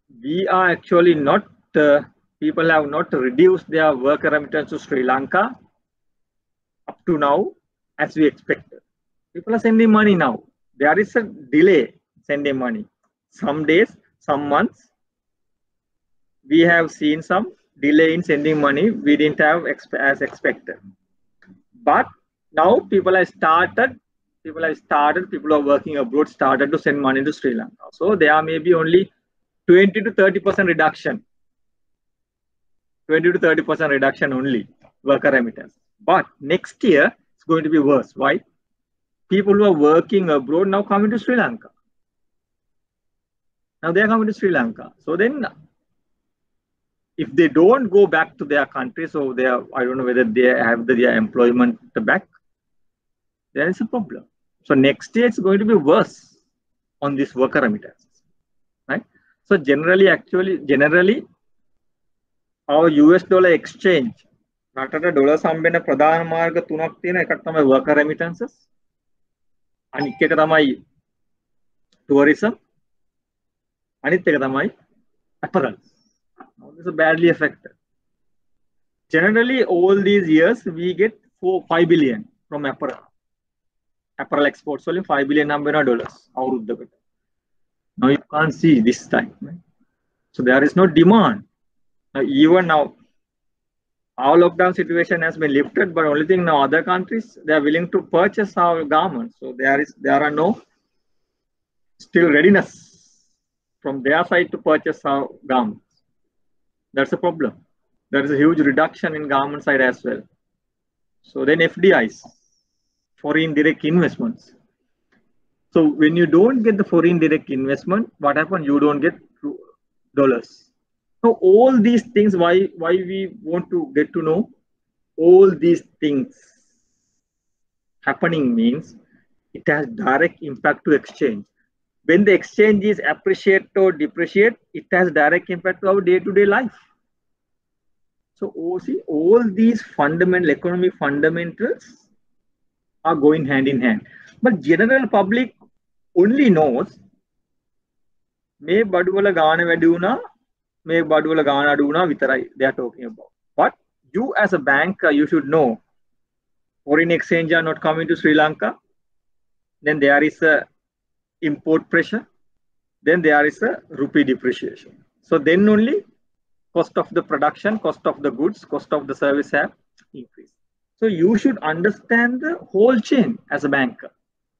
we are actually not, people have not reduced their work remittance to Sri Lanka up to now as we expected. People are sending money now. There is a delay sending money. Some days, some months, we have seen some delay in sending money. We didn't have as expected. But now people are working abroad started to send money to Sri Lanka. So there may be only 20 to 30% reduction. 20 to 30% reduction only worker remittance. But next year it's going to be worse. Why? People who are working abroad now coming to Sri Lanka. Now they are coming to Sri Lanka. So then if they don't go back to their country, so they are, I don't know whether they have their employment back, there is a problem. So next year it's going to be worse on this worker remittance, right? So generally, our US dollar exchange, රටට dollar සම්බෙන්න ප්‍රධාන මාර්ග තුනක් තියෙනවා. එකක් තමයි worker remittances, අනිත් එක තමයි tourism, අනිත් එක තමයි apparel. This is badly affected. Generally, all these years we get 5 billion from apparel. Apparel exports only 5 billion dollars. Now you can't see this time. Right? So there is no demand. Even now, our lockdown situation has been lifted, but only thing now other countries, they are willing to purchase our garments. So there are no still readiness from their side to purchase our garments. That's a problem. There is a huge reduction in garment side as well. So then FDIs, foreign direct investments. So when you don't get the foreign direct investment, what happens? You don't get dollars. So all these things, why we want to get to know all these things happening means it has direct impact to exchange. When the exchange is appreciate or depreciate, it has direct impact to our day-to-day life. So all these fundamental economic fundamentals are going hand in hand. But general public only knows may baduwala gaana වැඩි වුණා, may baduwala gaana අඩු වුණා විතරයි they are talking about. But you as a banker, you should know foreign exchange are not coming to Sri Lanka. Then there is a import pressure. Then there is a rupee depreciation. So then only cost of the production, cost of the goods, cost of the service have increased. So you should understand the whole chain as a banker.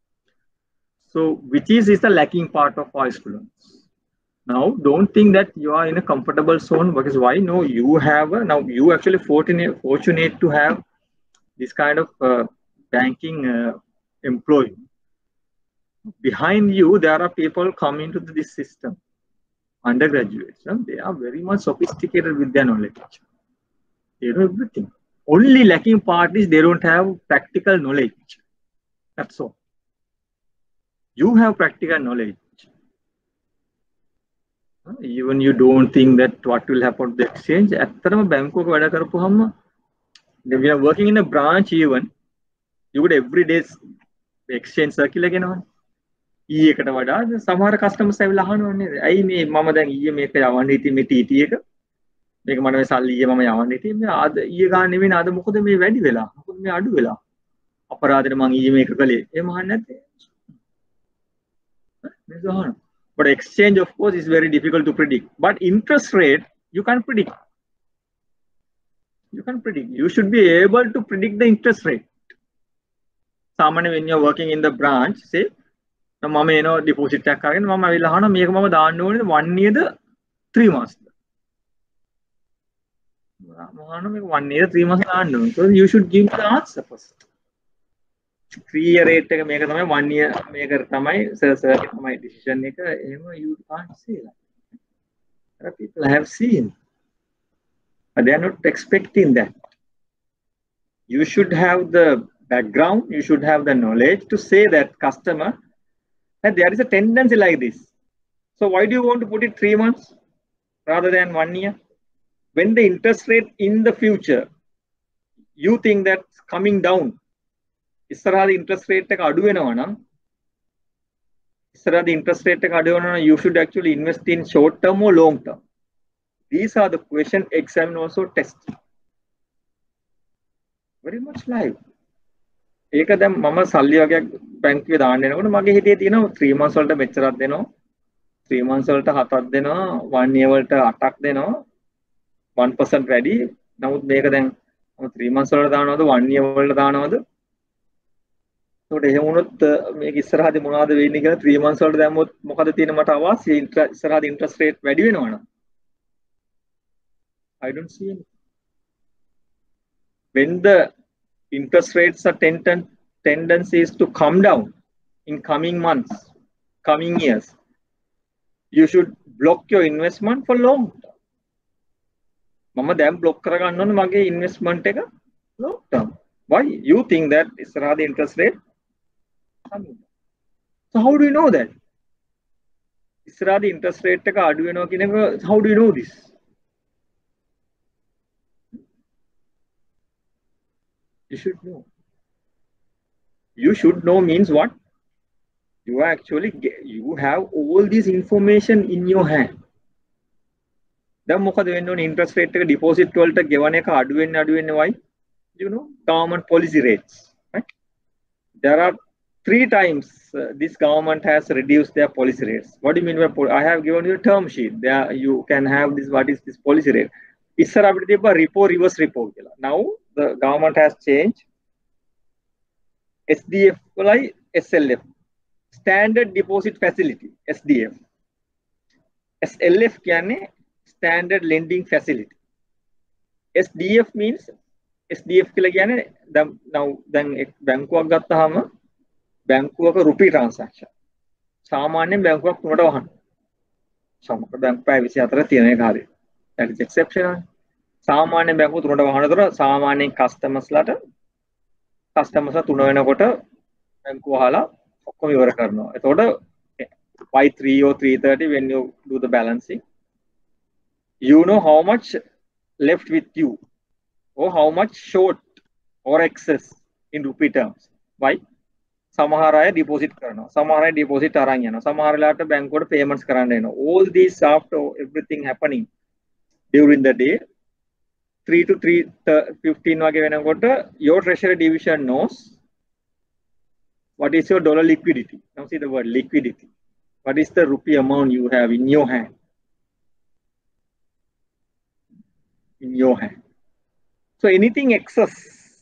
So which is the lacking part of our students. Now don't think that you are in a comfortable zone, because why? No, you have now you actually fortunate to have this kind of banking employee. Behind you, there are people coming to this system, undergraduates. They are very much sophisticated with their knowledge. They know everything. Only lacking part is they don't have practical knowledge. That's all. You have practical knowledge. Even you don't think that what will happen to the exchange. We are working in a branch even. You would every day exchange circle again. ඊයකට වඩා සමහර customers ඇවිල්ලා අහනවා නේද? ඇයි මේ මම දැන් ඊයේ මේක යවන්න හිටියේ මේ TT එක. මේක මට මේ සල්ලි ඊයේ මම යවන්න හිටියේ. මේ අද ඊයේ ගන්න නෙවෙයි අද මොකද මේ වැඩි වෙලා? මොකද මේ අඩු වෙලා? අපරාධෙට මම ඊයේ මේක කළේ. එහෙම අහන්නේ නැත්තේ. මේක අහනවා. But exchange of course is very difficult to predict. But interest rate you can predict. You can predict. You should be able to predict the interest rate. Samane when you are working in the branch, say මම එනවා deposit එකක් අරගෙන මම අවිල්ලා අහනවා මේක මම දාන්න ඕනේද 1 year 3 months මම අහනවා මේක 1 year 3 months දාන්න ඕනේ. So you should give the answer first. 3 year rate එක මේක තමයි 1 year මේක තමයි sir තමයි decision එක. එහෙම you can't say that. Other people have seen, but they are not expecting that. You should have the background, you should have the knowledge to say that customer that there is a tendency like this. So why do you want to put it 3 months rather than 1 year? When the interest rate in the future, you think that coming down, ඉස්සරහට interest rate එක අඩු වෙනවා නම් ඉස්සරහදී interest rate එක අඩු වෙනවා, you should actually invest in short term or long term. These are the question exam also test. Very much live. ඒක දැන් මම සල්ලි වගේක් බැංකුවේ දාන්න එනකොට මගේ හිතේ තියෙනවා 3 months වලට මෙච්චරක් දෙනවා, 3 months වලට 7ක් දෙනවා, 1 year වලට 8ක් දෙනවා, 1% වැඩි. නමුත් මේක දැන් මම 3 months වලට දානවද 1 year වලට දානවද? ඒකට එහෙම වුණොත් මේක ඉස්සරහදී මොනවද වෙන්නේ කියලා 3 months වලට දැම්මොත් මොකද තියෙන මට අවාසිය ඉස්සරහදී interest rate වැඩි වෙනවනම් I don't see any. When the interest rates are tendencies to come down in coming months, coming years, you should block your investment for long term. මම දැන් block කරගන්න ඕනේ මගේ investment එක long term. Why? You think that ඉස්සරහදී interest rate coming down. So how do you know that? ඉස්සරහදී interest rate එක අඩු වෙනවා කියන එක how do you know this? You should know. You should know means what? You actually you have all this information in your hand. දැන් මොකද වෙන්නේ ඕනේ interest rate එක deposit වලට ගෙවන එක අඩු වෙන්නේ why? You know, government policy rates, right? There are 3 times this government has reduced their policy rates. What do you mean by I have given you a term sheet. There you can have this, what is this policy rate? ඉස්සර අපිට තිබ්බා repo reverse repo කියලා. Now the government has changed SDF වලයි SLF, standard deposit facility, SDF. SLF කියන්නේ standard lending facility. SDF means SDF කියලා කියන්නේ දැන් බැංකුවක් ගත්තාම බැංකුවක රුපී transaction සාමාන්‍යයෙන් බැංකුවක් තුනට වහනවා. සමහර බැංකු පැය 24 තියෙන එක හරියට. That is exceptional. සාමාන්‍ය බැංකුව තුනට වහනතර සාමාන්‍යයෙන් customers තුන වෙනකොට බැංකුව වහලා ඔක්කොම ඉවර කරනවා. එතකොට by 3 or 3:30 when you do the balancing, you know how much left with you or how much short or excess in rupee terms. Why? සමහර අය deposit කරනවා, සමහර අය deposit අරන් යනවා, සමහර වෙලාවට බැංකුවට payments කරන්න එනවා. All these after everything happening during the day 3 to 3:15 වගේ වෙනකොට your treasury division knows what is your dollar liquidity. Now see the word liquidity. What is the rupee amount you have in your hand? In your hand. So anything excess,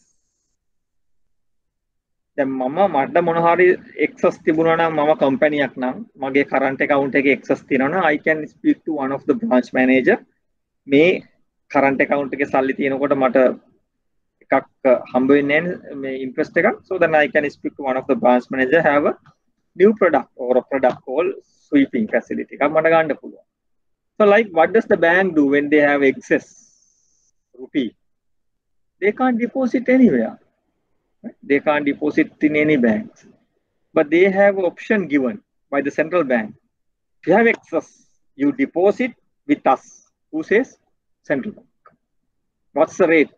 දැන් මට මොන හරි excess තිබුණා නම් මම කම්පැනියක් නම් මගේ current account එකේ excess තියෙනවා නම් I can speak to one of the branch manager. මේ current account එකේ සල්ලි තියෙනකොට මට එකක් හම්බ වෙන්නේ මේ interest එකක්. So then I can speak to one of the branch manager, have a new product or a product called sweeping facility එකක් මට ගන්න පුළුවන්. So like what does the bank do when they have excess rupee? They can't deposit anywhere. Right? They can't deposit in any banks. But they have option given by the central bank. If you have excess, you deposit with us. Who says? Central bank. What's the rate?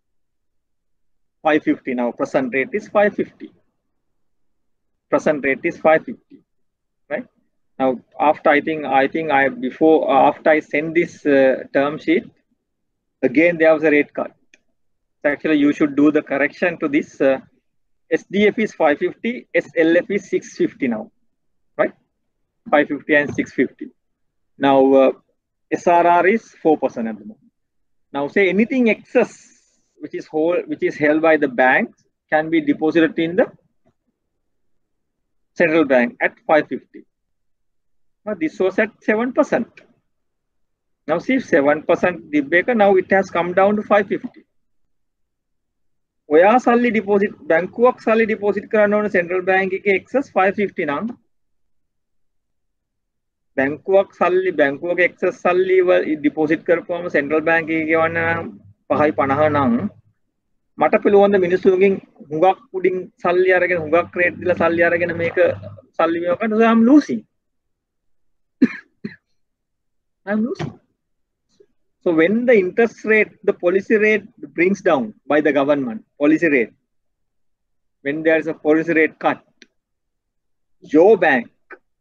550 now. Present rate is 550. Present rate is 550. Right? Now, after after I send this term sheet, again there was a rate cut. So actually, you should do the correction to this. SDF is 550, SLF is 650 now, right? 550 and 650. Now, SRR is 4% at the moment. Now, say anything excess which is held by the bank can be deposited in the central bank at 550. Now, this was at 7%. Now, see 7% dibeka, now it has come down to 550. ඔයා සල්ලි deposit බැංකුවක් සල්ලි deposit කරන්න ඕන central bank එකේ excess 550 නම් බැංකුවක excess සල්ලි deposit කරපුවම central bank එකේ ගෙවන්න නම් 5.50 නම් මට පුළුවන් ද මිනිස්සුන්ගෙන් හුඟක් උඩින් සල්ලි අරගෙන හුඟක් rate දීලා සල්ලි අරගෙන මේක සල්ලි මේව කරන්න. So I'm losing. So when the interest rate, the policy rate brings down by the government, policy rate, when there is a policy rate cut, your bank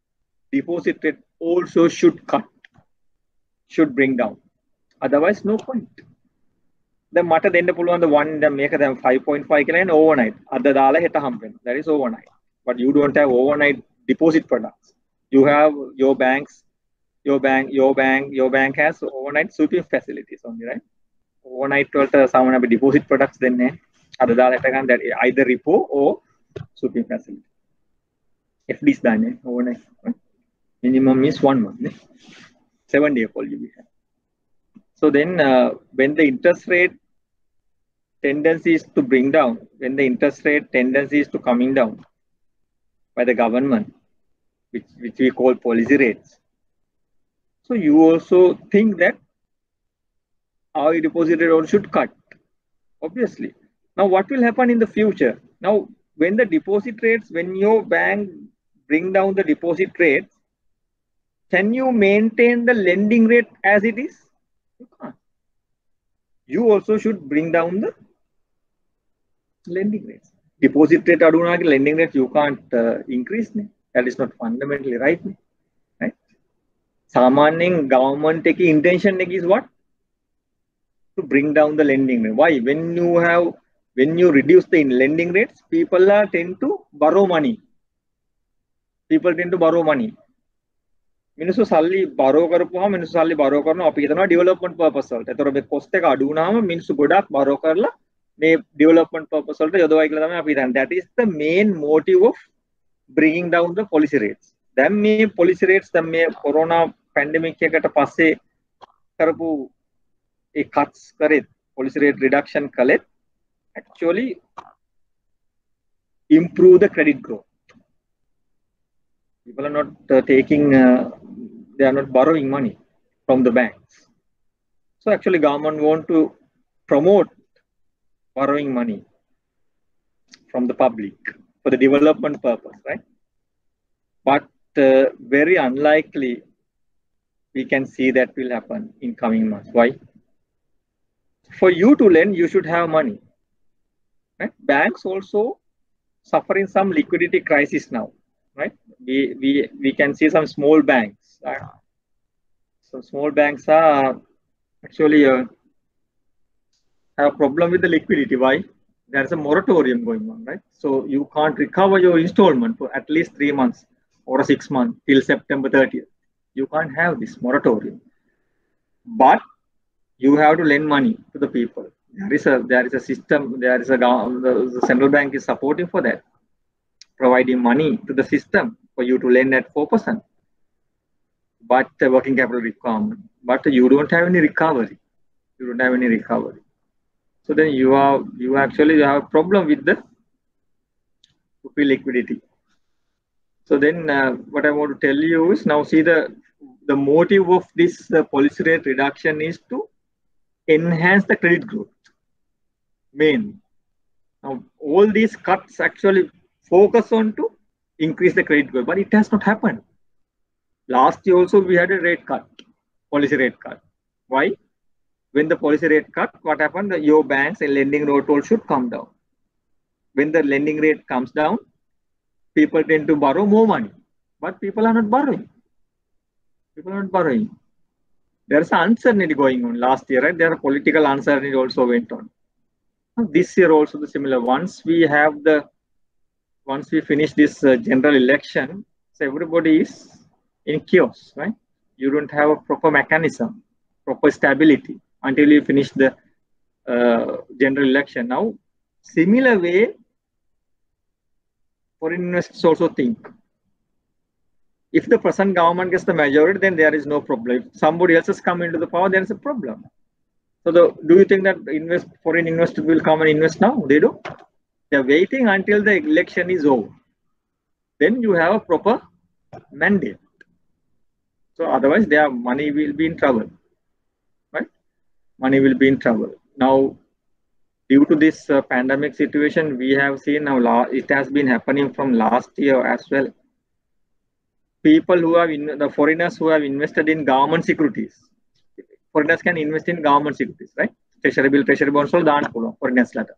deposit rate also should cut, should bring down. Otherwise, no point. The matter then pull on the one that make them 5.5 kilon overnight. Other dollar hit a humping. That is overnight. But you don't have overnight deposit products. You have your banks, your bank has overnight sweeping facilities only, right? Overnight someone have deposit products then other dollar that either repo or sweeping facility. FD is done overnight. Right? Minimum is 1 month. 7 day call you have. So then when the interest rate tendency is to bring down, when the interest rate tendency is to coming down by the government, which we call policy rates. So you also think that our deposit rate should cut, obviously. Now what will happen in the future? Now when the deposit rates, when your bank bring down the deposit rates, can you maintain the lending rate as it is? You can't. You also should bring down the lending rates. Deposit rate aduna lending rate you can't increase. That is not fundamentally right. Right? Samanning government taking intention is what? To bring down the lending rate. Why? When you reduce the lending rates, people tend to borrow money. People tend to borrow money. මිනිස්සු සල්ලි බරෝ කරපුවාම මිනිස්සු සල්ලි බරෝ කරනවා අපි හිතනවා development purpose වලට. ඒතර මේ කොස්ට් එක අඩු වුණාම මිනිස්සු ගොඩක් බරෝ කරලා මේ ඩෙවලොප්මන්ට් පර්පස් වලට යොදවයි කියලා තමයි අපි හිතන්නේ. That is the main motive of bringing down the policy rates. දැන් මේ policy rates දැන් මේ corona pandemic එකට පස්සේ කරපු ඒ cuts කරේ policy rate reduction කළේ actually improve the credit growth. People are not they are not borrowing money from the banks. So actually government want to promote borrowing money from the public for the development purpose, right? But very unlikely we can see that will happen in coming months. Why? For you to lend, you should have money. Right? Banks also suffering some liquidity crisis now. Right? We can see some small banks. Some small banks are actually have a problem with the liquidity. Why? There is a moratorium going on, right? So you can't recover your installment for at least 3 months or 6 months till September 30th. You can't have this moratorium. But you have to lend money to the people. There is a system. The central bank is supporting for that, providing money to the system for you to lend at 4%. But the working capital requirement. But you don't have any recovery. You don't have any recovery. So then you actually have a problem with the rupee liquidity. So then what I want to tell you is now see the motive of this policy rate reduction is to enhance the credit growth. Mainly. Now all these cuts actually focus on to increase the credit growth, but it has not happened. Last year also we had a rate cut, policy rate cut. Why? When the policy rate cut, what happened? Your banks and lending rate all should come down. When the lending rate comes down, people tend to borrow more money, but people are not borrowing. People are not borrowing. There is uncertainty going on last year, right? There are political uncertainty also went on. This year also the similar. Once we finish this general election, so everybody is in chaos, right? You don't have a proper mechanism, proper stability until you finish the general election. Now, similar way, foreign investors also think. If the present government gets the majority, then there is no problem. If somebody else has come into the power, there is a problem. So do you think that foreign investors will come and invest now? They don't. They're waiting until the election is over. Then you have a proper mandate. So otherwise their money will be in trouble. Right? Money will be in trouble. Now, due to this pandemic situation, we have seen now it has been happening from last year as well. People who have the foreigners who have invested in government securities. Foreigners can invest in government securities, right? Treasury bill, treasury bonds, all done foreigners letter.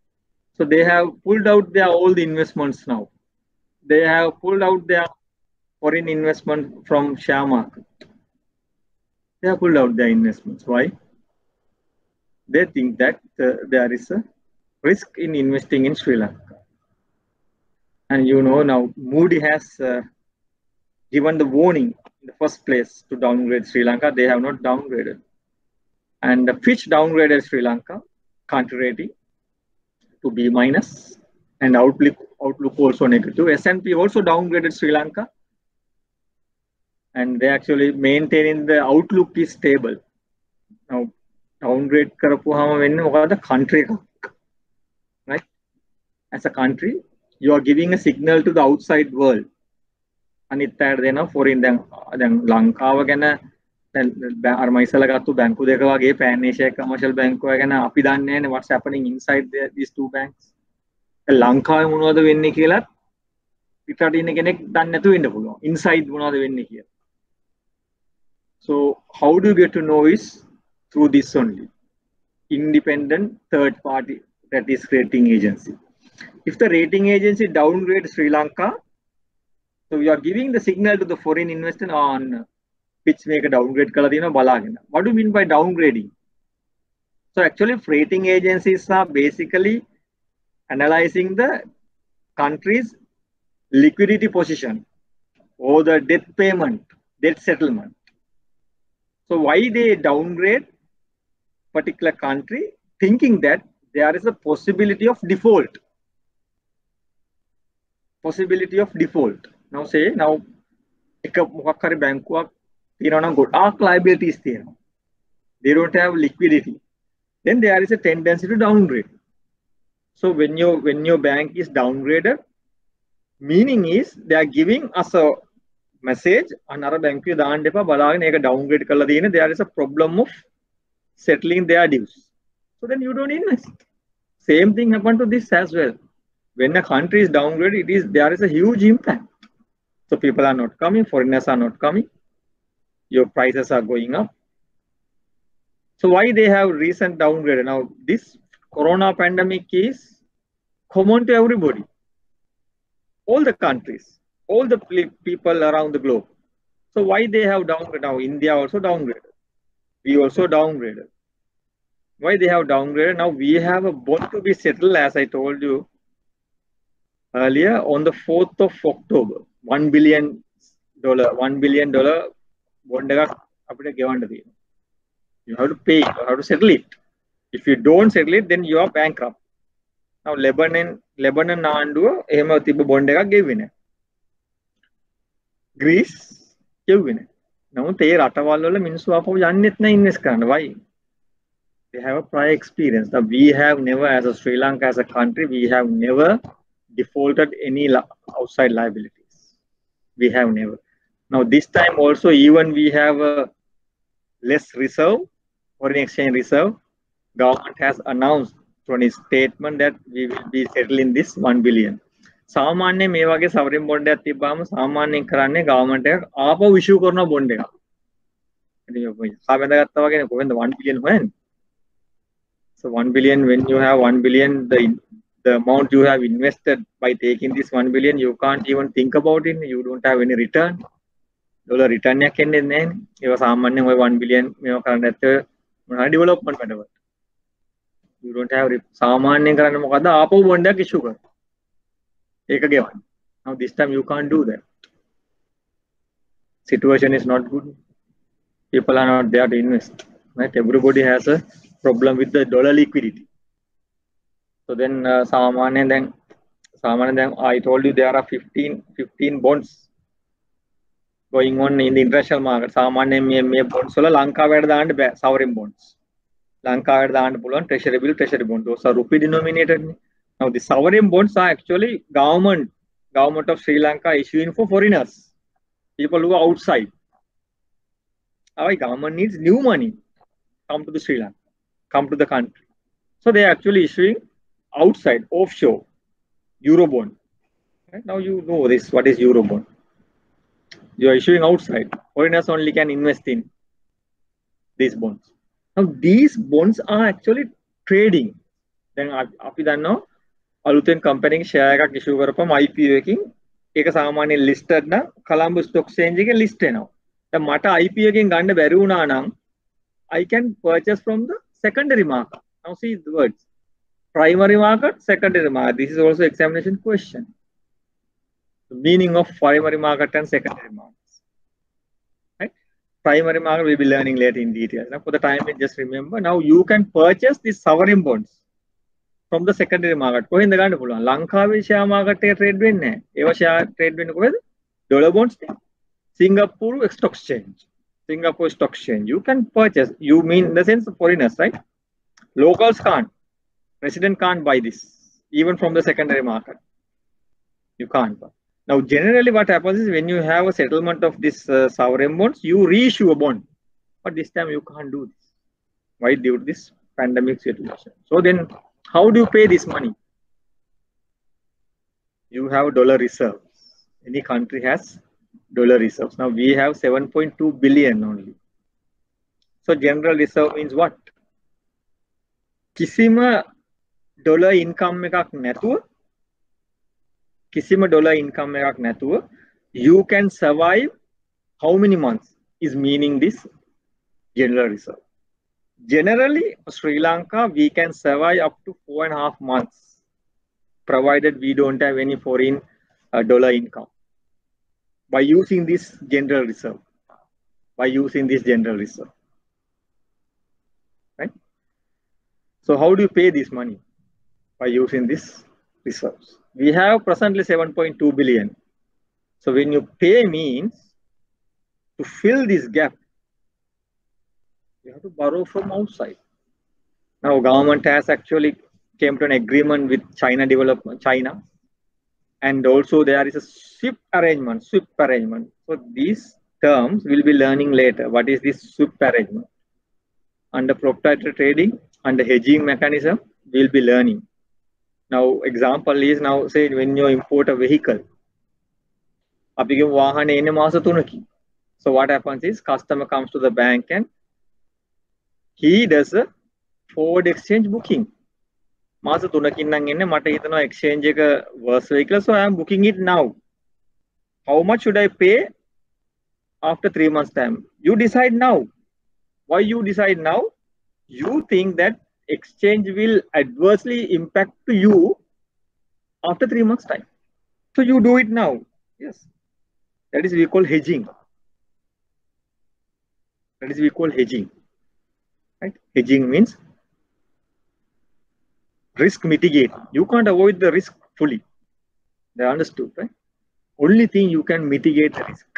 So they have pulled out all the investments now. They have pulled out foreign investment from share market. They have pulled out their investments. Why? They think that there is a risk in investing in Sri Lanka. And you know now Moody has given the warning in the first place to downgrade Sri Lanka. They have not downgraded. And Fitch downgraded Sri Lanka country rating to B minus, and outlook also negative. S&P also downgraded Sri Lanka, and they actually maintaining the outlook is stable. Now downgrade karapuhama wenne mokada country ekak, right? As a country, you are giving a signal to the outside world. අනිත් අයට දෙනවා foreign දැන් ලංකාව ගැන දැන් අර මයිසලා ගත්තු බැංකු දෙක වගේ පෑන් ඒෂියා කමර්ෂල් බැංකුව ගැන අපි දන්නේ නැහැ what's happening inside these two banks. ලංකාවේ මොනවද වෙන්නේ කියලා පිටරට ඉන්න කෙනෙක් දන්නේ නැතුව ඉන්න පුළුවන්. inside මොනවද වෙන්නේ කියලා. So how do you get to know is through this only. Independent third party, that is rating agency. If the rating agency downgrades Sri Lanka, so you are giving the signal to the foreign investor on which make a downgrade kala dina balagena. What do you mean by downgrading? So actually rating agencies are basically analyzing the country's liquidity position or the debt payment, debt settlement. So why they downgrade particular country, thinking that there is a possibility of default. Possibility of default. Now say now එක මොකක් හරි බැංකුවක් තියෙනවා නම් ගොඩාක් liabilities තියෙනවා. They don't have liquidity. Then there is a tendency to downgrade. So when your bank is downgraded, meaning is they are giving us a message අනර බැංකුවේ දාන්න එපා බලාගෙන ඒක downgrade කරලා තියෙන, there is a problem of settling their dues. So then you don't invest. Same thing happened to this as well. When a country is downgraded, there is a huge impact. So people are not coming, foreigners are not coming, your prices are going up. So why they have recent downgrade? Now this corona pandemic is common to everybody, all the countries, all the people around the globe. So why they have downgraded? Now India also downgraded, we also downgraded. Why they have downgraded? Now we have a bond to be settled, as I told you earlier, on the 4th of October. $1 billion bond එකක් අපිට ගෙවන්න තියෙනවා. You have to pay, you have to settle it. If you don't settle it, then you are bankrupt. Now Lebanon ආණ්ඩුව එහෙම තිබ්බ bond එකක් ගෙව්වේ නැහැ. Greece ගෙව්වේ නැහැ. නමුත් ඒ රටවල් වල මිනිස්සු ආපහු යන්නෙත් නැහැ ඉන්වෙස්ට් කරන්න. Why? They have a prior experience. Now we have never, as a Sri Lanka as a country, we have never defaulted any outside liabilities. We have never. Now this time also, even we have a less reserve, foreign exchange reserve, government has announced from its statement that we will be settling this 1 billion. සාමාන්‍යයෙන් මේ වගේ sovereign bond එකක් තිබ්බාම සාමාන්‍යයෙන් කරන්නේ government එක ආපහු issue කරන bond එකක්. ඉතින් ඔය සාබඳගත්තා වගේ කොහෙන්ද 1 billion හොයන්නේ? So 1 billion, when you have 1 billion, the amount you have invested by taking this 1 billion, you can't even think about it. You don't have any return. Dollar return එකක් එන්නේ නැහැ. ඒක සාමාන්‍යයෙන් ඔය 1 billion මේව කරන්න නැත්නම් මොනවා development වැඩවලට. You don't have සාමාන්‍යයෙන් කරන්නේ මොකද්ද? ආපහු bond එකක් issue කරනවා. ඒක ගෙවන්න. Now this time you can't do that. Situation is not good. People are not there to invest. Right? Everybody has a problem with the dollar liquidity. So then සාමාන්‍යයෙන් දැන් I told you there are 15 bonds going on in the international market. සාමාන්‍යයෙන් මේ bonds වල ලංකාවට දාන්න බෑ, sovereign bonds. ලංකාවට දාන්න පුළුවන් treasury bill, treasury bond. Those are rupee denominated. Now the sovereign bonds are actually government of Sri Lanka issuing for foreigners, people who are outside. Our government needs new money come to the Sri Lanka, come to the country. So they are actually issuing outside, offshore, Eurobond. Right? Now you know this, what is Eurobond? You are issuing outside. Foreigners only can invest in these bonds. Now these bonds are actually trading. Then අපි දන්නවා අලුතෙන් company එක share එකක් issue කරපුවම IPO එකකින් ඒක සාමාන්‍යයෙන් listed නම් Colombo Stock Exchange එකේ list වෙනවා. දැන් මට IPO එකෙන් ගන්න බැරි වුණා නම් I can purchase from the secondary market. Now see the words. Primary market, secondary market. This is also examination question. The meaning of primary market and secondary markets. Right? Primary market we'll be learning later in detail. Now for the time being, just remember, now you can purchase these sovereign bonds from the secondary market. කොහෙන්ද ගන්න පුළුවන්? ලංකාවේ share market එකේ trade වෙන්නේ නැහැ. ඒවා share trade වෙන්නේ කොහෙද? Dollar bonds නේ. Singapore Stock Exchange. Singapore Stock Exchange. You can purchase. You mean in the sense of foreigners, right? Locals can't. Resident can't buy this, even from the secondary market. You can't buy. Now, generally, what happens is when you have a settlement of this sovereign bonds, you reissue a bond. But this time you can't do this. Why? Due to this pandemic situation. So then, how do you pay this money? You have dollar reserves. Any country has dollar reserves. Now we have 7.2 billion only. So general reserve means what? කිසිම dollar income එකක් නැතුව you can survive how many months is meaning this general reserve. Generally, Sri Lanka, we can survive up to 4.5 months, provided we don't have any foreign dollar income, by using this general reserve. Right? So how do you pay this money? By using this reserves. We have presently 7.2 billion. So when you pay means, to fill this gap, you have to borrow from outside. Now government has actually came to an agreement with China, and also there is a SWIFT arrangement. So these terms we'll be learning later. What is this SWIFT arrangement? Under proprietary trading, under hedging mechanism, we'll be learning. Now example is, now say when you import a vehicle, so what happens is customer comes to the bank and he does a forward exchange booking. මාස 3කින් නම් එන්නේ මට හිතනවා exchange එක worse වෙයි කියලා, so I am booking it now. How much should I pay after 3 months time? You decide now. Why you decide now? You think that exchange will adversely impact to you after 3 months time, so you do it now. Yes, that is we call hedging. Right? Hedging means risk mitigate. You can't avoid the risk fully. They understood, right? Only thing you can mitigate the risk.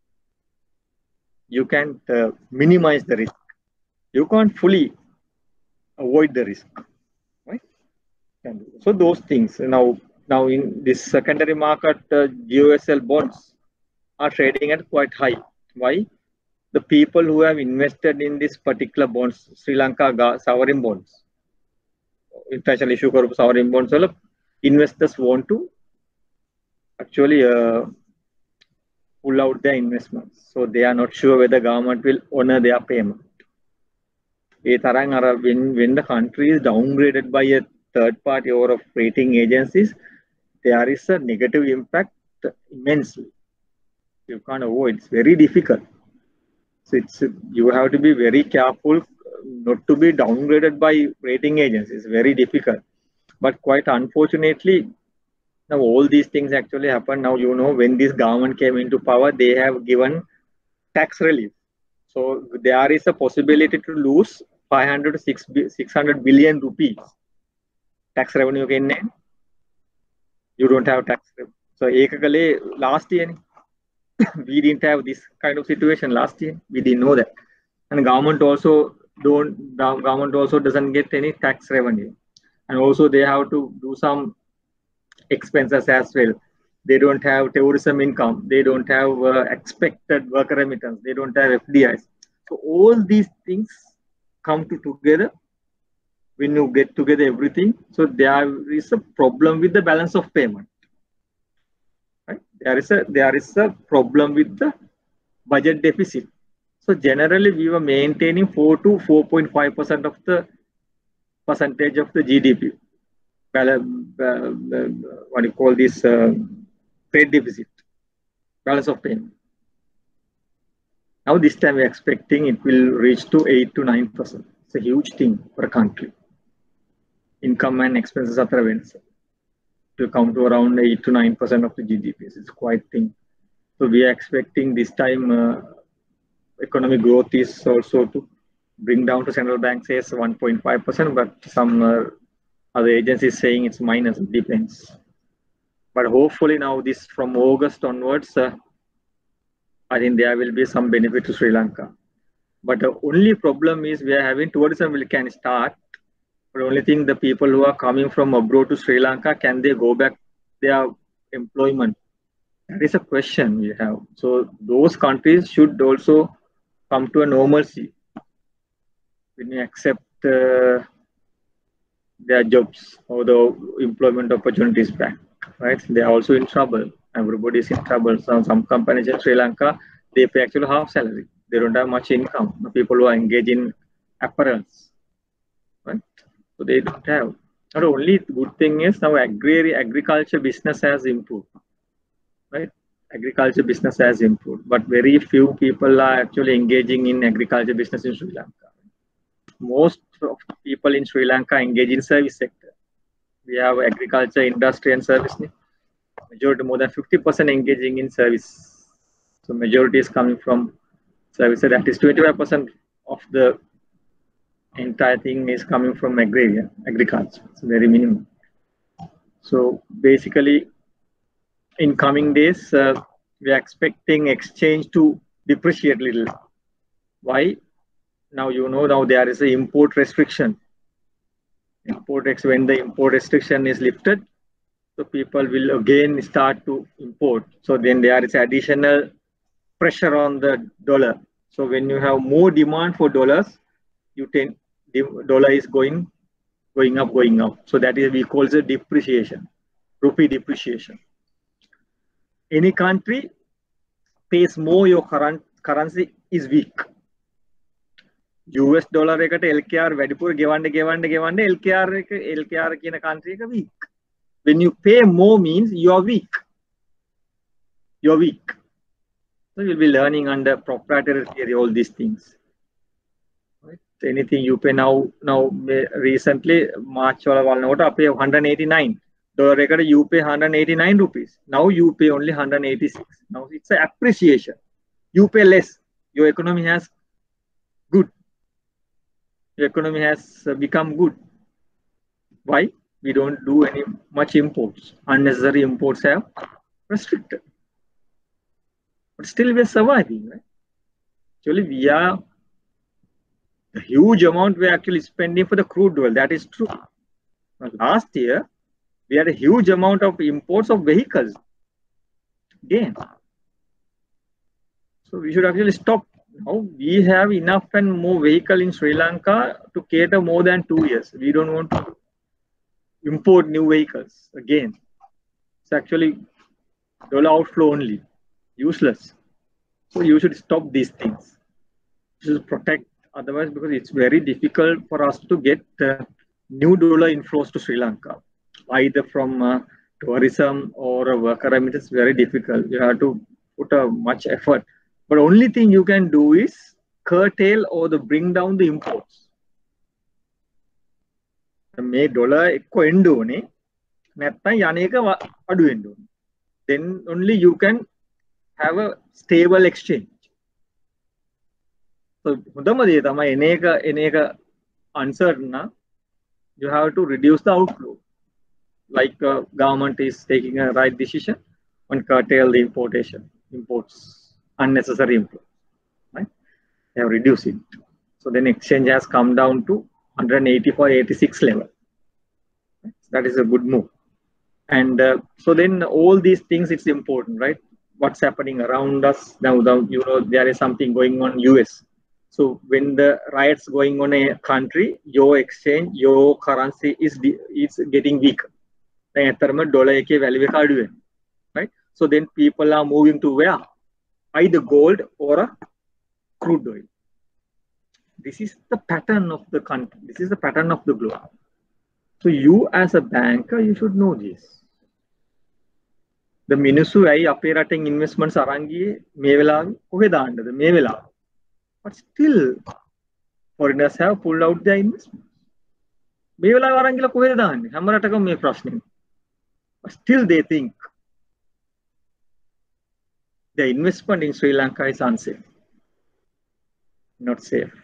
You can minimize the risk. You can't fully avoid the risk, right? So those things. Now in this secondary market, GOSL bonds are trading at quite high. Why? The people who have invested in this particular bonds, Sri Lanka sovereign bonds, international issue sovereign bonds, investors want to actually pull out their investments. So they are not sure whether government will honor their payment. When the country is downgraded by a third party or of rating agencies, there is a negative impact immensely. You can't avoid. It's very difficult. So you have to be very careful not to be downgraded by rating agencies. It's very difficult. But quite unfortunately, now all these things actually happen. Now, you know, when this government came into power, they have given tax relief. So there is a possibility to lose 500 to 600 billion rupees tax revenue. You don't have tax revenue. So last year, we didn't have this kind of situation last year. We didn't know that. And government also doesn't get any tax revenue. And also they have to do some expenses as well. They don't have tourism income. They don't have expected worker remittance. They don't have FDIs. So all these things come together when you get together everything. So there is a problem with the balance of payment. Right? There is a problem with the budget deficit. So generally we were maintaining 4 to 4.5% of the percentage of the GDP. What do you call this? trade deficit, balance of payment. Now this time we're expecting it will reach to 8 to 9%. It's a huge thing for a country. Income and expenses are events to come to around 8 to 9% of the GDP. It's quite thing. So we are expecting this time economic growth is also to bring down to central bank says 1.5%, but some other agencies saying it's minus, it depends. But hopefully now this from August onwards, I think there will be some benefit to Sri Lanka. But the only problem is we are having tourism can start. But the only thing, the people who are coming from abroad to Sri Lanka, can they go back their employment? That is a question we have. So those countries should also come to a normalcy when you accept their jobs or the employment opportunities back, right? They are also in trouble. Everybody is in trouble. So some companies in Sri Lanka, they pay actually half salary. They don't have much income. The people who are engaged in apparels, right? So they don't have. Now, the only good thing is now agriculture business has improved, right? Agriculture business has improved, but very few people are actually engaging in agriculture business in Sri Lanka. Most of the people in Sri Lanka engage in service sector. We have agriculture, industry and service. Majority, more than 50% engaging in service. So majority is coming from service. That is 25% of the entire thing is coming from agriculture. It's very minimum. So basically, in coming days, we are expecting exchange to depreciate a little. Why? Now now there is an import restriction. When the import restriction is lifted, so people will again start to import. So then there is additional pressure on the dollar. So when you have more demand for dollars, the dollar is going up. So that is we call it depreciation, rupee depreciation. Any country pays more, your currency is weak. US dollar එකට LKR වැඩිපුර ගෙවන්න LKR කියන country එක weak. When you pay more means you are weak. You're weak. So you'll be learning under proprietary theory all these things. Right? So anything you pay now recently March or pay 189. Dollar එකට you pay 189 rupees. Now you pay only 186. Now it's an appreciation. You pay less. Your economy has good. Your economy has become good. Why? We don't do any much imports. Unnecessary imports have restricted. But still we are surviving, right? Actually, we are a huge amount we are actually spending for the crude oil. That is true. Last year, we had a huge amount of imports of vehicles. Again. So we should actually stop. Now we have enough and more vehicle in Sri Lanka to cater more than 2 years. We don't want to import new vehicles again. It's actually dollar outflow only, useless. So you should stop these things. You should protect, otherwise because it's very difficult for us to get new dollar inflows to Sri Lanka, either from tourism or worker remittance. It's very difficult. You have to put a much effort. But only thing you can do is curtail or bring down the imports. මේ dollar එක්ක එන්න ඕනේ නැත්නම් යන්නේක අඩු වෙන්න ඕනේ. Then only you can have a stable exchange. So හොඳම දේ තමයි එන එක uncertain, you have to reduce the outflow. Like government is taking a right decision on curtail the imports, unnecessary imports, right? They have reduced it. So then exchange has come down to 184.86 level. That is a good move. And so then all these things, it's important, right? What's happening around us now? There is something going on US. So when the riots going on a country, your exchange, your currency is getting weaker. Right? So then people are moving to where? Either gold or a crude oil. This is the pattern of the country. This is the pattern of the globe. So you as a banker, you should know this. The මිනිස්සු ඇයි අපේ රටෙන් investments අරන් ගියේ මේ වෙලාවේ කොහෙ දාන්නද මේ වෙලාවේ? But still foreigners have pulled out their investments. මේ වෙලාවේ අරන් ගිහලා කොහෙද දාන්නේ? හැම රටකම මේ ප්‍රශ්නේ. But still they think the investment in Sri Lanka is unsafe. Not safe.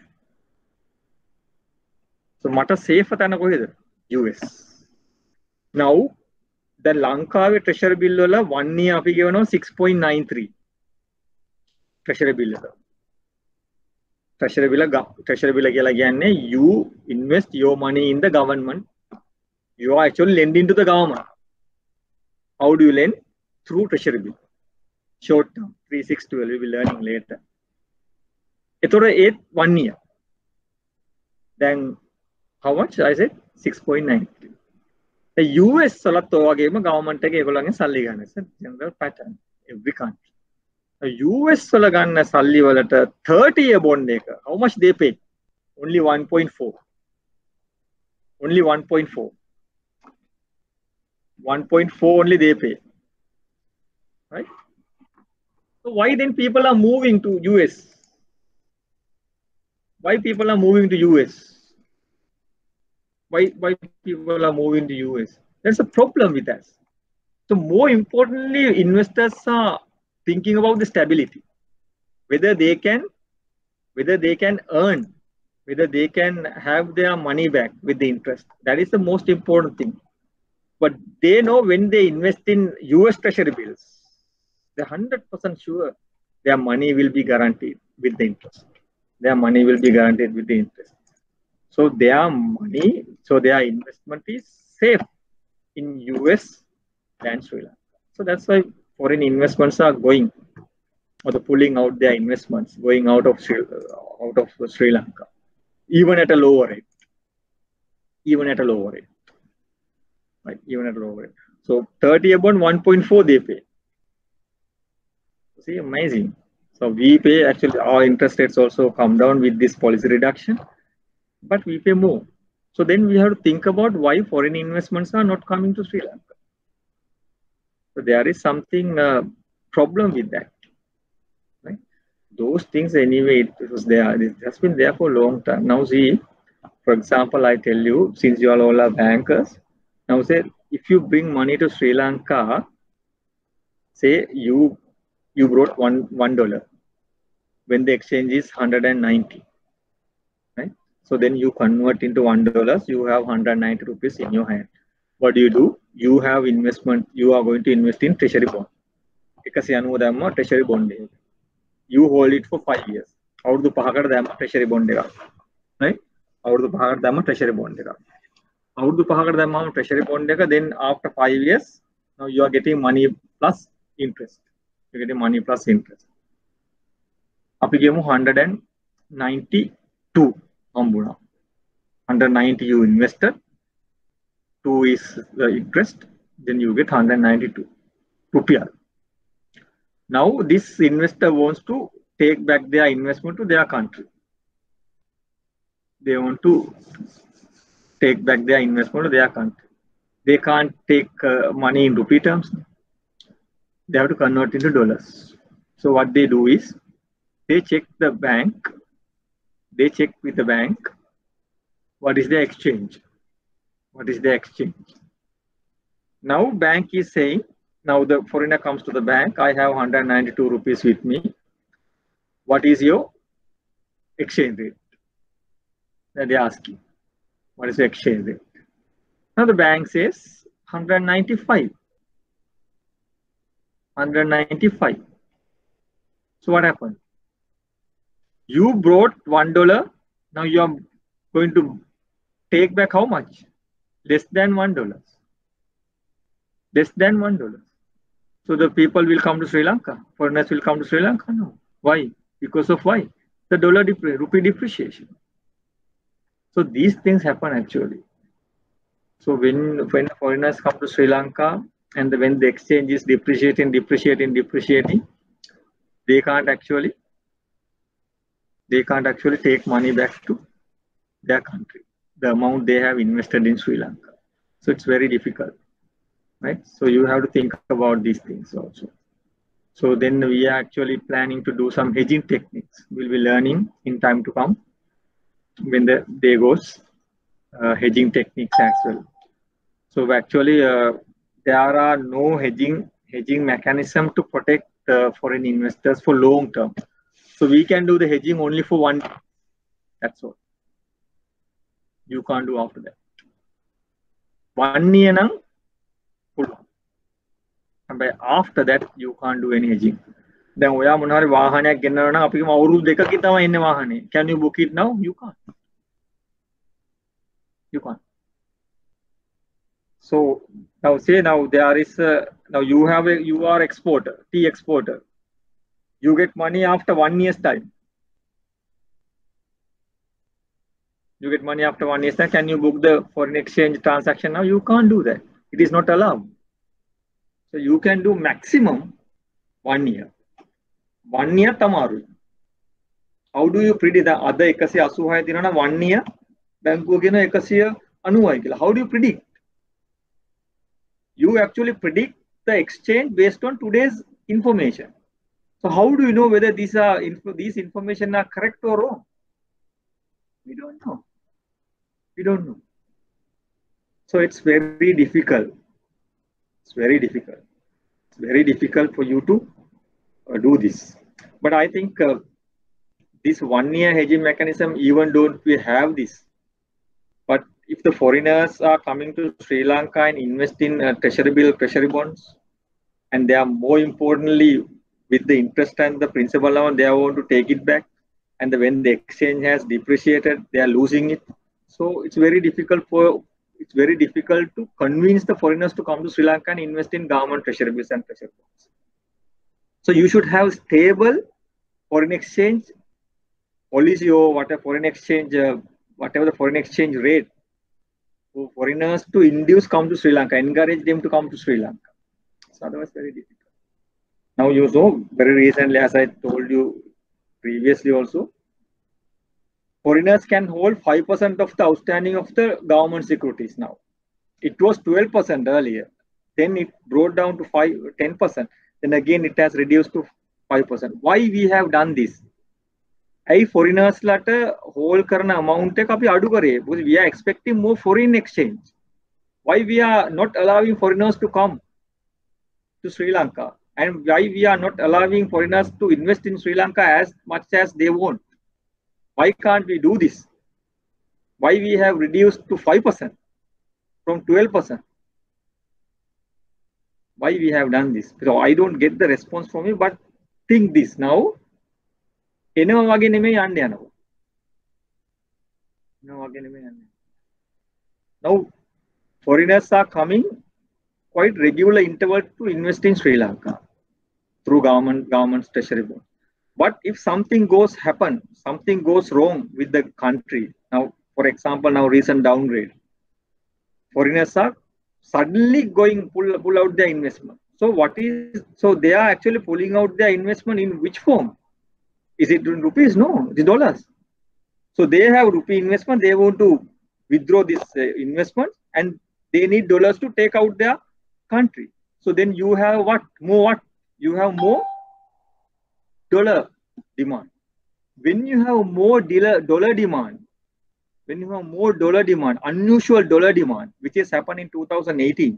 So මට safe තැන කොහෙද? US. Now the ලංකාවේ treasury bill වල 1 year අපි ගෙවනවා 6.93 treasury bill එක. treasury bill කියලා කියන්නේ you invest your money in the government. You are actually lending to the government. How do you lend? Through treasury bill. Short term 3612 we will be learning later. එතකොට 1 year. Then how much? I said 6.93. The US වලත් ඔය වගේම government එක ඒගොල්ලන්ගෙන් සල්ලි ගන්න. It's a general pattern every country. The US වල ගන්න සල්ලි වලට 30 year bond එක how much they pay? Only 1.4. Only 1.4. 1.4 only they pay. Right? So why then people are moving to US? Why people are moving to US? Why people are moving to US? There's a problem with that. So more importantly, investors are thinking about the stability, whether they can earn, whether they can have their money back with the interest. That is the most important thing. But they know when they invest in US treasury bills, they're 100% sure their money will be guaranteed with the interest. Their money will be guaranteed with the interest. So their money, so their investment is safe in US than Sri Lanka. So that's why foreign investments are going, or the pulling out their investments, going out of Sri Lanka, even at a lower rate. Even at a lower rate. Right? Even at a lower rate. So 30 upon 1.4 they pay. See, amazing. So we pay, actually our interest rates also come down with this policy reduction, but we pay more. So then we have to think about why foreign investments are not coming to Sri Lanka. So there is something problem with that. Right? Those things anyway, it was there. It has been there for a long time. Now see, for example, I tell you, since you all are bankers, now say if you bring money to Sri Lanka, say you brought $1 when the exchange is 190, right? So then you convert into $1, you have 190 rupees in your hand. What do? You have investment, you are going to invest in treasury bond. Treasury bond. You hold it for 5 years. Out the treasury bond. Right? Out the treasury bond. Out the treasury bond. Then after 5 years, now you are getting money plus interest. You're getting money plus interest. Up to 192 ambuna. 190 you invested, 2 is the interest, then you get 192 rupiah. Now this investor wants to take back their investment to their country. They want to take back their investment to their country. They can't take money in rupee terms. They have to convert into dollars. So what they do is, they check the bank, they check with the bank, what is the exchange? What is the exchange? Now bank is saying, now the foreigner comes to the bank, I have 192 rupees with me. What is your exchange rate? Then they ask you, what is the exchange rate? Now the bank says 195. 195. So what happened? You brought $1. Now you are going to take back how much? Less than $1. Less than $1. So the people will come to Sri Lanka. Foreigners will come to Sri Lanka? No. Why? Because of why? The rupee depreciation. So these things happen actually. So when foreigners come to Sri Lanka, and when the exchange is depreciating, they can't actually take money back to their country, the amount they have invested in Sri Lanka. So it's very difficult. right? So you have to think about these things also. So then we are actually planning to do some hedging techniques. We'll be learning in time to come when the day goes, hedging techniques as well. So actually, there are no hedging mechanism to protect foreign investors for long term. So we can do the hedging only for 1 year. That's all. You can't do after that. 1 year now, and after that you can't do any hedging. Then ඔයා මොන හරි වාහනයක් ගෙන්නනවා නම් අපි කියමු අවුරුදු දෙකකින් තමයි එන්නේ වාහනේ. Can you book it now? You can't. You can't. So now say now there is now you are exporter, tea exporter. You get money after 1 year's time. You get money after 1 year's time. Can you book the foreign exchange transaction now? You can't do that. It is not allowed. So you can do maximum 1 year. 1 year tamaru. How do you predict the other 186 දිනන 1 year බැංකුව කියන 190යි කියලා? How do you predict? You actually predict the exchange based on today's information. So how do you know whether these information are correct or wrong? We don't know. We don't know. So it's very difficult. It's very difficult. It's very difficult for you to do this. But I think this 1 year hedging mechanism, even don't we have this, but if the foreigners are coming to Sri Lanka and invest in treasury bonds, and they are more importantly with the interest and the principal amount, they want to take it back, and when the exchange has depreciated, they are losing it. So it's very difficult to convince the foreigners to come to Sri Lanka and invest in government treasury bills and treasury bonds. So you should have stable foreign exchange policy or whatever foreign exchange, whatever the foreign exchange rate for foreigners to induce come to Sri Lanka, encourage them to come to Sri Lanka. So otherwise very difficult. Now you know very recently, as I told you previously also, foreigners can hold 5% of the outstanding of the government securities now. It was 12% earlier. Then it brought down to 10%. Then again it has reduced to 5%. Why we have done this? Foreigners hold karana amount because we are expecting more foreign exchange. Why we are not allowing foreigners to come to Sri Lanka, and why we are not allowing foreigners to invest in Sri Lanka as much as they want? Why can't we do this? Why we have reduced to 5% from 12%? Why we have done this? So I don't get the response from you, but think this now. Now foreigners are coming quite regular interval to invest in Sri Lanka through government's treasury bond. But if something goes wrong with the country, now for example, now recent downgrade, foreigners are suddenly going pull out their investment. So they are actually pulling out their investment in which form? Is it in rupees? No, it is dollars. So they have rupee investment, they want to withdraw this investment, and they need dollars to take out their country. So then you have what? You have more dollar demand. When you have more dollar demand, unusual dollar demand, which has happened in 2018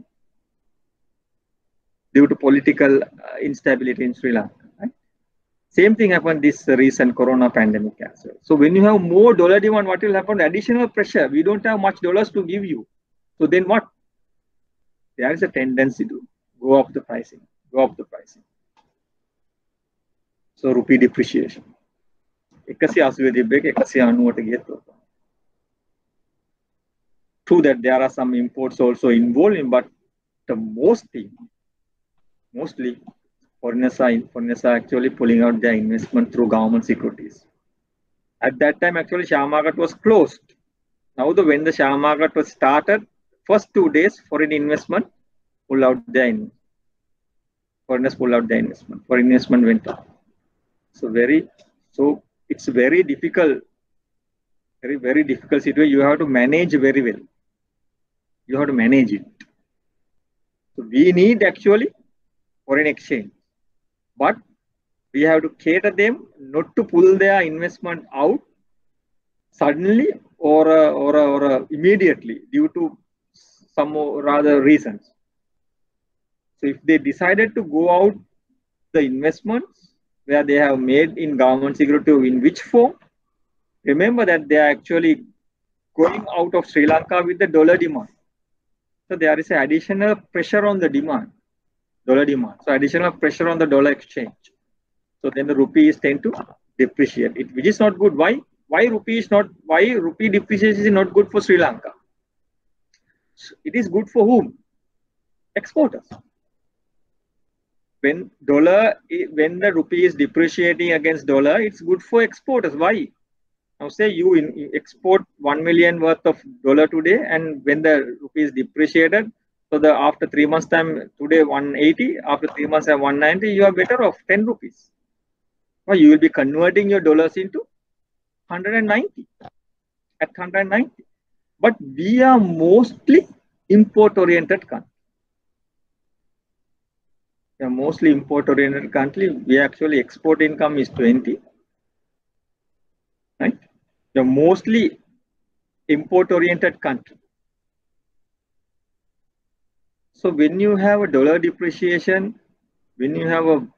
due to political instability in Sri Lanka. Right? Same thing happened this recent corona pandemic as well. So when you have more dollar demand, what will happen? Additional pressure. We don't have much dollars to give you. So then what? There is a tendency to go up the pricing. So rupee depreciation. True that there are some imports also involved in, but the mostly foreigners are actually pulling out their investment through government securities. At that time, actually, share market was closed. Now, when the share market was started, first 2 days, foreign investment pull out their investment. Foreigners pull out their investment. Foreign investment went up. So it's very difficult, very difficult situation. You have to manage very well. You have to manage it. So we need actually foreign exchange, but we have to cater them not to pull their investment out suddenly or immediately due to some rather reasons. So if they decided to go out the investments where they have made in government security, in which form, remember that they are actually going out of Sri Lanka with the dollar demand. So there is an additional pressure on the demand, dollar demand. So additional pressure on the dollar exchange. So then the rupee is tend to depreciate, which is not good. Why? Why rupee depreciation is not good for Sri Lanka? It is good for whom? Exporters. When the rupee is depreciating against dollar, it's good for exporters. Why? Now say you export 1 million worth of dollar today, and when the rupee is depreciated, so after 3 months time, today 180, after 3 months at 190, you are better off 10 rupees. Well, you will be converting your dollars into 190 at 190. But we are mostly import-oriented country. We are mostly import-oriented country. We actually export income is 20. Right? We are mostly import-oriented country. So when you have a dollar depreciation, when you have a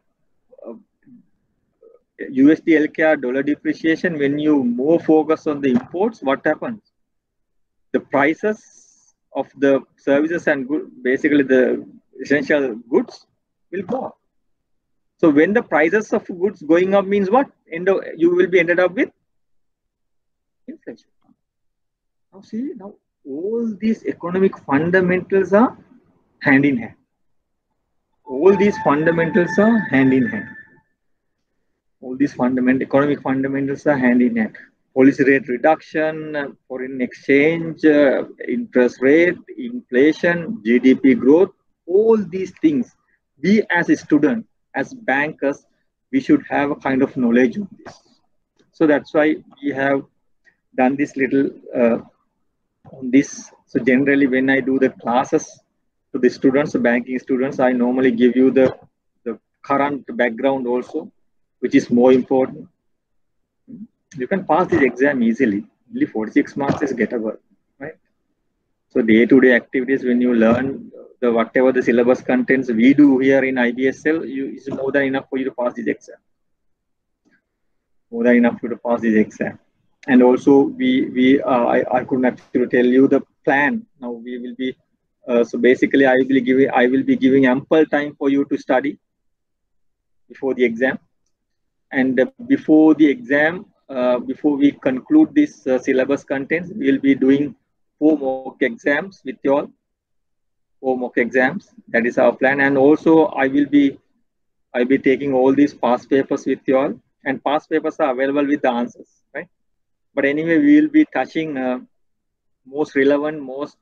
USD LKR dollar depreciation, when you more focus on the imports, what happens? The prices of the services and basically the essential goods will go up. So when the prices of goods going up means what? You will be ended up with inflation. Now see, now all these economic fundamentals are hand in hand. All these fundamentals are hand in hand. All these economic fundamentals are hand in hand. Policy rate reduction, foreign exchange, interest rate, inflation, GDP growth, all these things. We as a student, as bankers, we should have a kind of knowledge of this. So that's why we have done this little on this. So generally when I do the classes to the students, the banking students, I normally give you the current background also, which is more important. You can pass this exam easily. Only 46 marks is gettable, right? So day-to-day activities, when you learn whatever the syllabus contents we do here in IBSL, is more than enough for you to pass this exam. More than enough for you to pass this exam. And also, I couldn't actually tell you the plan. Now we will be so basically, I will be giving ample time for you to study before the exam. And before the exam, before we conclude this syllabus contents, we will be doing 4 mock exams with you all. 4 mock exams. That is our plan. And also, I'll be taking all these past papers with you all. And past papers are available with the answers, right? But anyway, we will be touching most relevant, most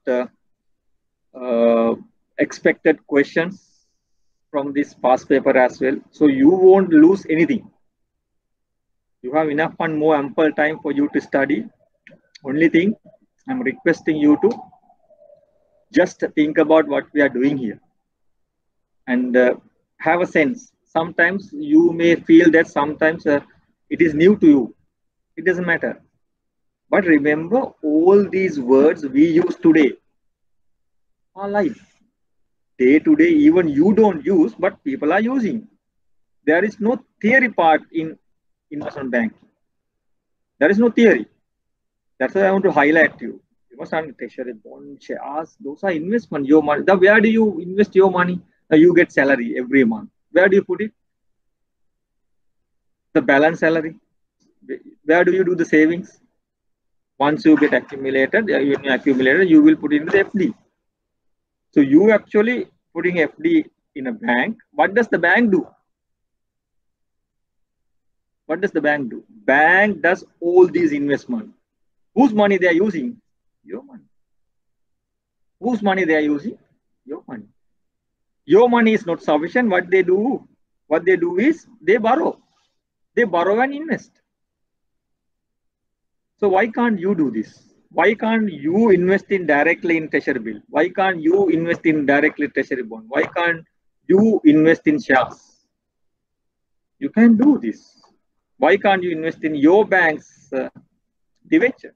expected questions from this past paper as well. So you won't lose anything. You have enough and more ample time for you to study. Only thing, I'm requesting you to just think about what we are doing here and have a sense. Sometimes you may feel that sometimes it is new to you. It doesn't matter. But remember, all these words we use today are live. Day to day, even you don't use, but people are using. There is no theory part in investment banking. There is no theory. That's why I want to highlight you. You must understand treasury, bond, shares. Those are investment. Your money. Where do you invest your money? You get salary every month. Where do you put it? The balance salary. Where do you do the savings? Once you get accumulated, you will put it in the FD. So you actually putting FD in a bank. What does the bank do? What does the bank do? Bank does all these investment. Whose money they are using? Your money. Whose money they are using? Your money. Your money is not sufficient. What they do? What they do is they borrow. They borrow and invest. So why can't you do this? why can't you invest in directly in treasury bill? Why can't you invest in directly treasury bond? Why can't you invest in shares? You can do this. Why can't you invest in your bank's debenture?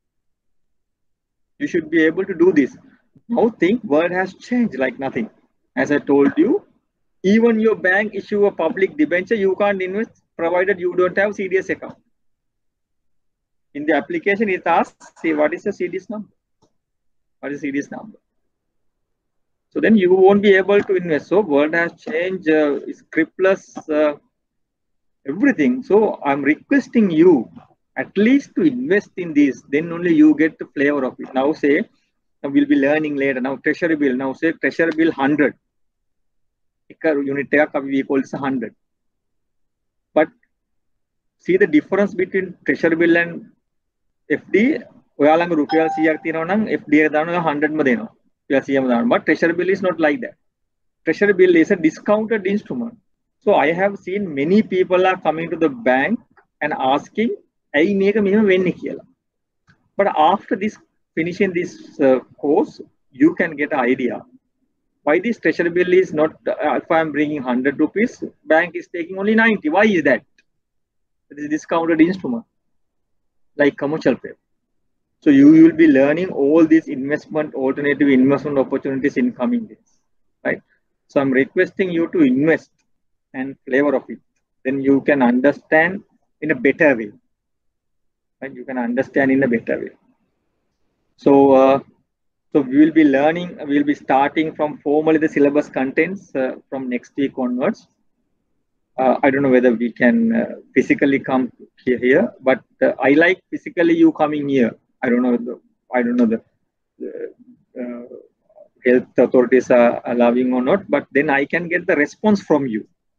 You should be able to do this. Now think world has changed like nothing. As I told you, even your bank issue a public debenture, you can't invest provided you don't have CDS account. In the application, it asks, say, what is the CDS number? What is CDS number? So then you won't be able to invest. So world has changed, scriptless, everything. So I'm requesting you at least to invest in this. Then only you get the flavor of it. Now say, we'll be learning later. Now treasury bill. Now say treasury bill 100. Unit equals 100. But see the difference between treasury bill and FD. ඔයාලඟ රුපියල් 100ක් තියෙනවා නම් FD එක දානවා 100ම දෙනවා. රුපියල් 100ම දානවා. But treasury bill is not like that. Treasury bill is a discounted instrument. So I have seen many people are coming to the bank and asking, "Hey, මේක මෙහෙම වෙන්නේ කියලා." But after this finishing this course, you can get an idea why this treasury bill is not. If I am bringing 100 rupees, bank is taking only 90. Why is that? It is a discounted instrument, like commercial paper. So you will be learning all these alternative investment opportunities in coming days, right? So I'm requesting you to invest and flavor of it. Then you can understand in a better way, right? You can understand in a better way. So, so we will be learning. We will be starting from formally the syllabus contents from next week onwards. I don't know whether we can physically come here, but I like physically you coming here. I don't know the health authorities are allowing or not, but then I can get the response from you.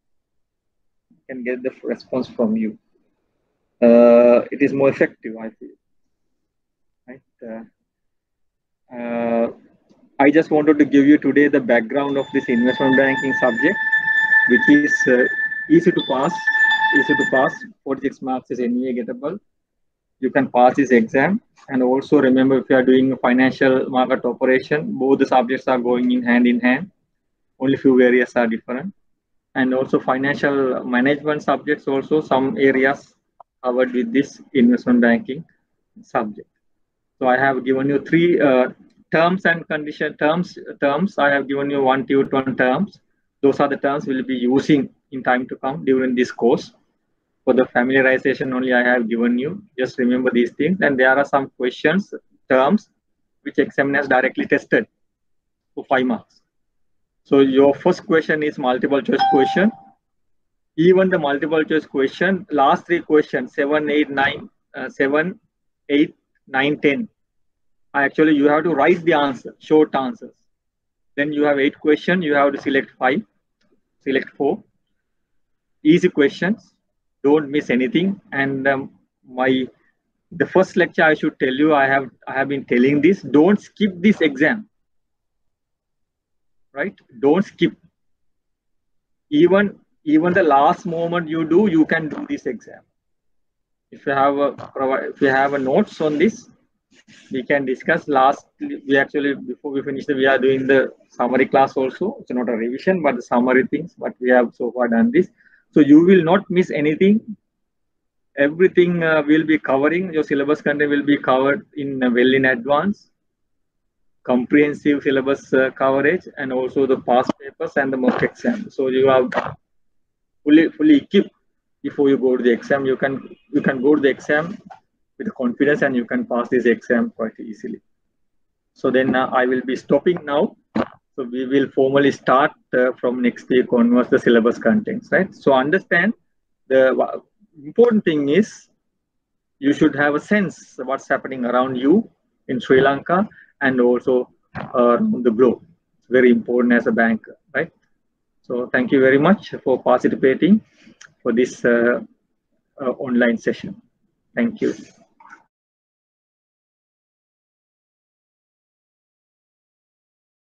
It is more effective, I feel. Right? I just wanted to give you today the background of this investment banking subject, which is easy to pass. 46 marks is anyway gettable. You can pass this exam. And also remember, if you are doing a financial market operation, both the subjects are going in hand. Only few areas are different. And also financial management subjects, also some areas covered with this investment banking subject. So I have given you 3 terms and condition terms. I have given you 1 to 10 terms. Those are the terms we'll be using in time to come during this course. For the familiarization only I have given you. Just remember these things. And there are some questions, terms, which examiners directly tested for 5 marks. So your first question is multiple choice question. Even the multiple choice question, last 3 questions, 7, 8, 9, 10. Actually, you have to write the answer, short answers. Then you have 8 questions. You have to select 5, select 4. Easy questions. Don't miss anything. And the first lecture I should tell you, I have been telling this. Don't skip this exam. Right? Don't skip. Even the last moment you do, you can do this exam. If you have a notes on this, we can discuss. We actually, before we finish, we are doing the summary class also. It's not a revision, but the summary things. But we have so far done this. So you will not miss anything. Everything will be covering. Your syllabus content will be covered well in advance. Comprehensive syllabus coverage, and also the past papers and the mock exam. So you have fully equipped before you go to the exam. You can go to the exam with confidence, and you can pass this exam quite easily. So then I will be stopping now. So we will formally start from next week onwards the syllabus contents, right? So understand the important thing is you should have a sense of what's happening around you in Sri Lanka and also around the globe. It's very important as a banker, right? So thank you very much for participating for this online session. Thank you.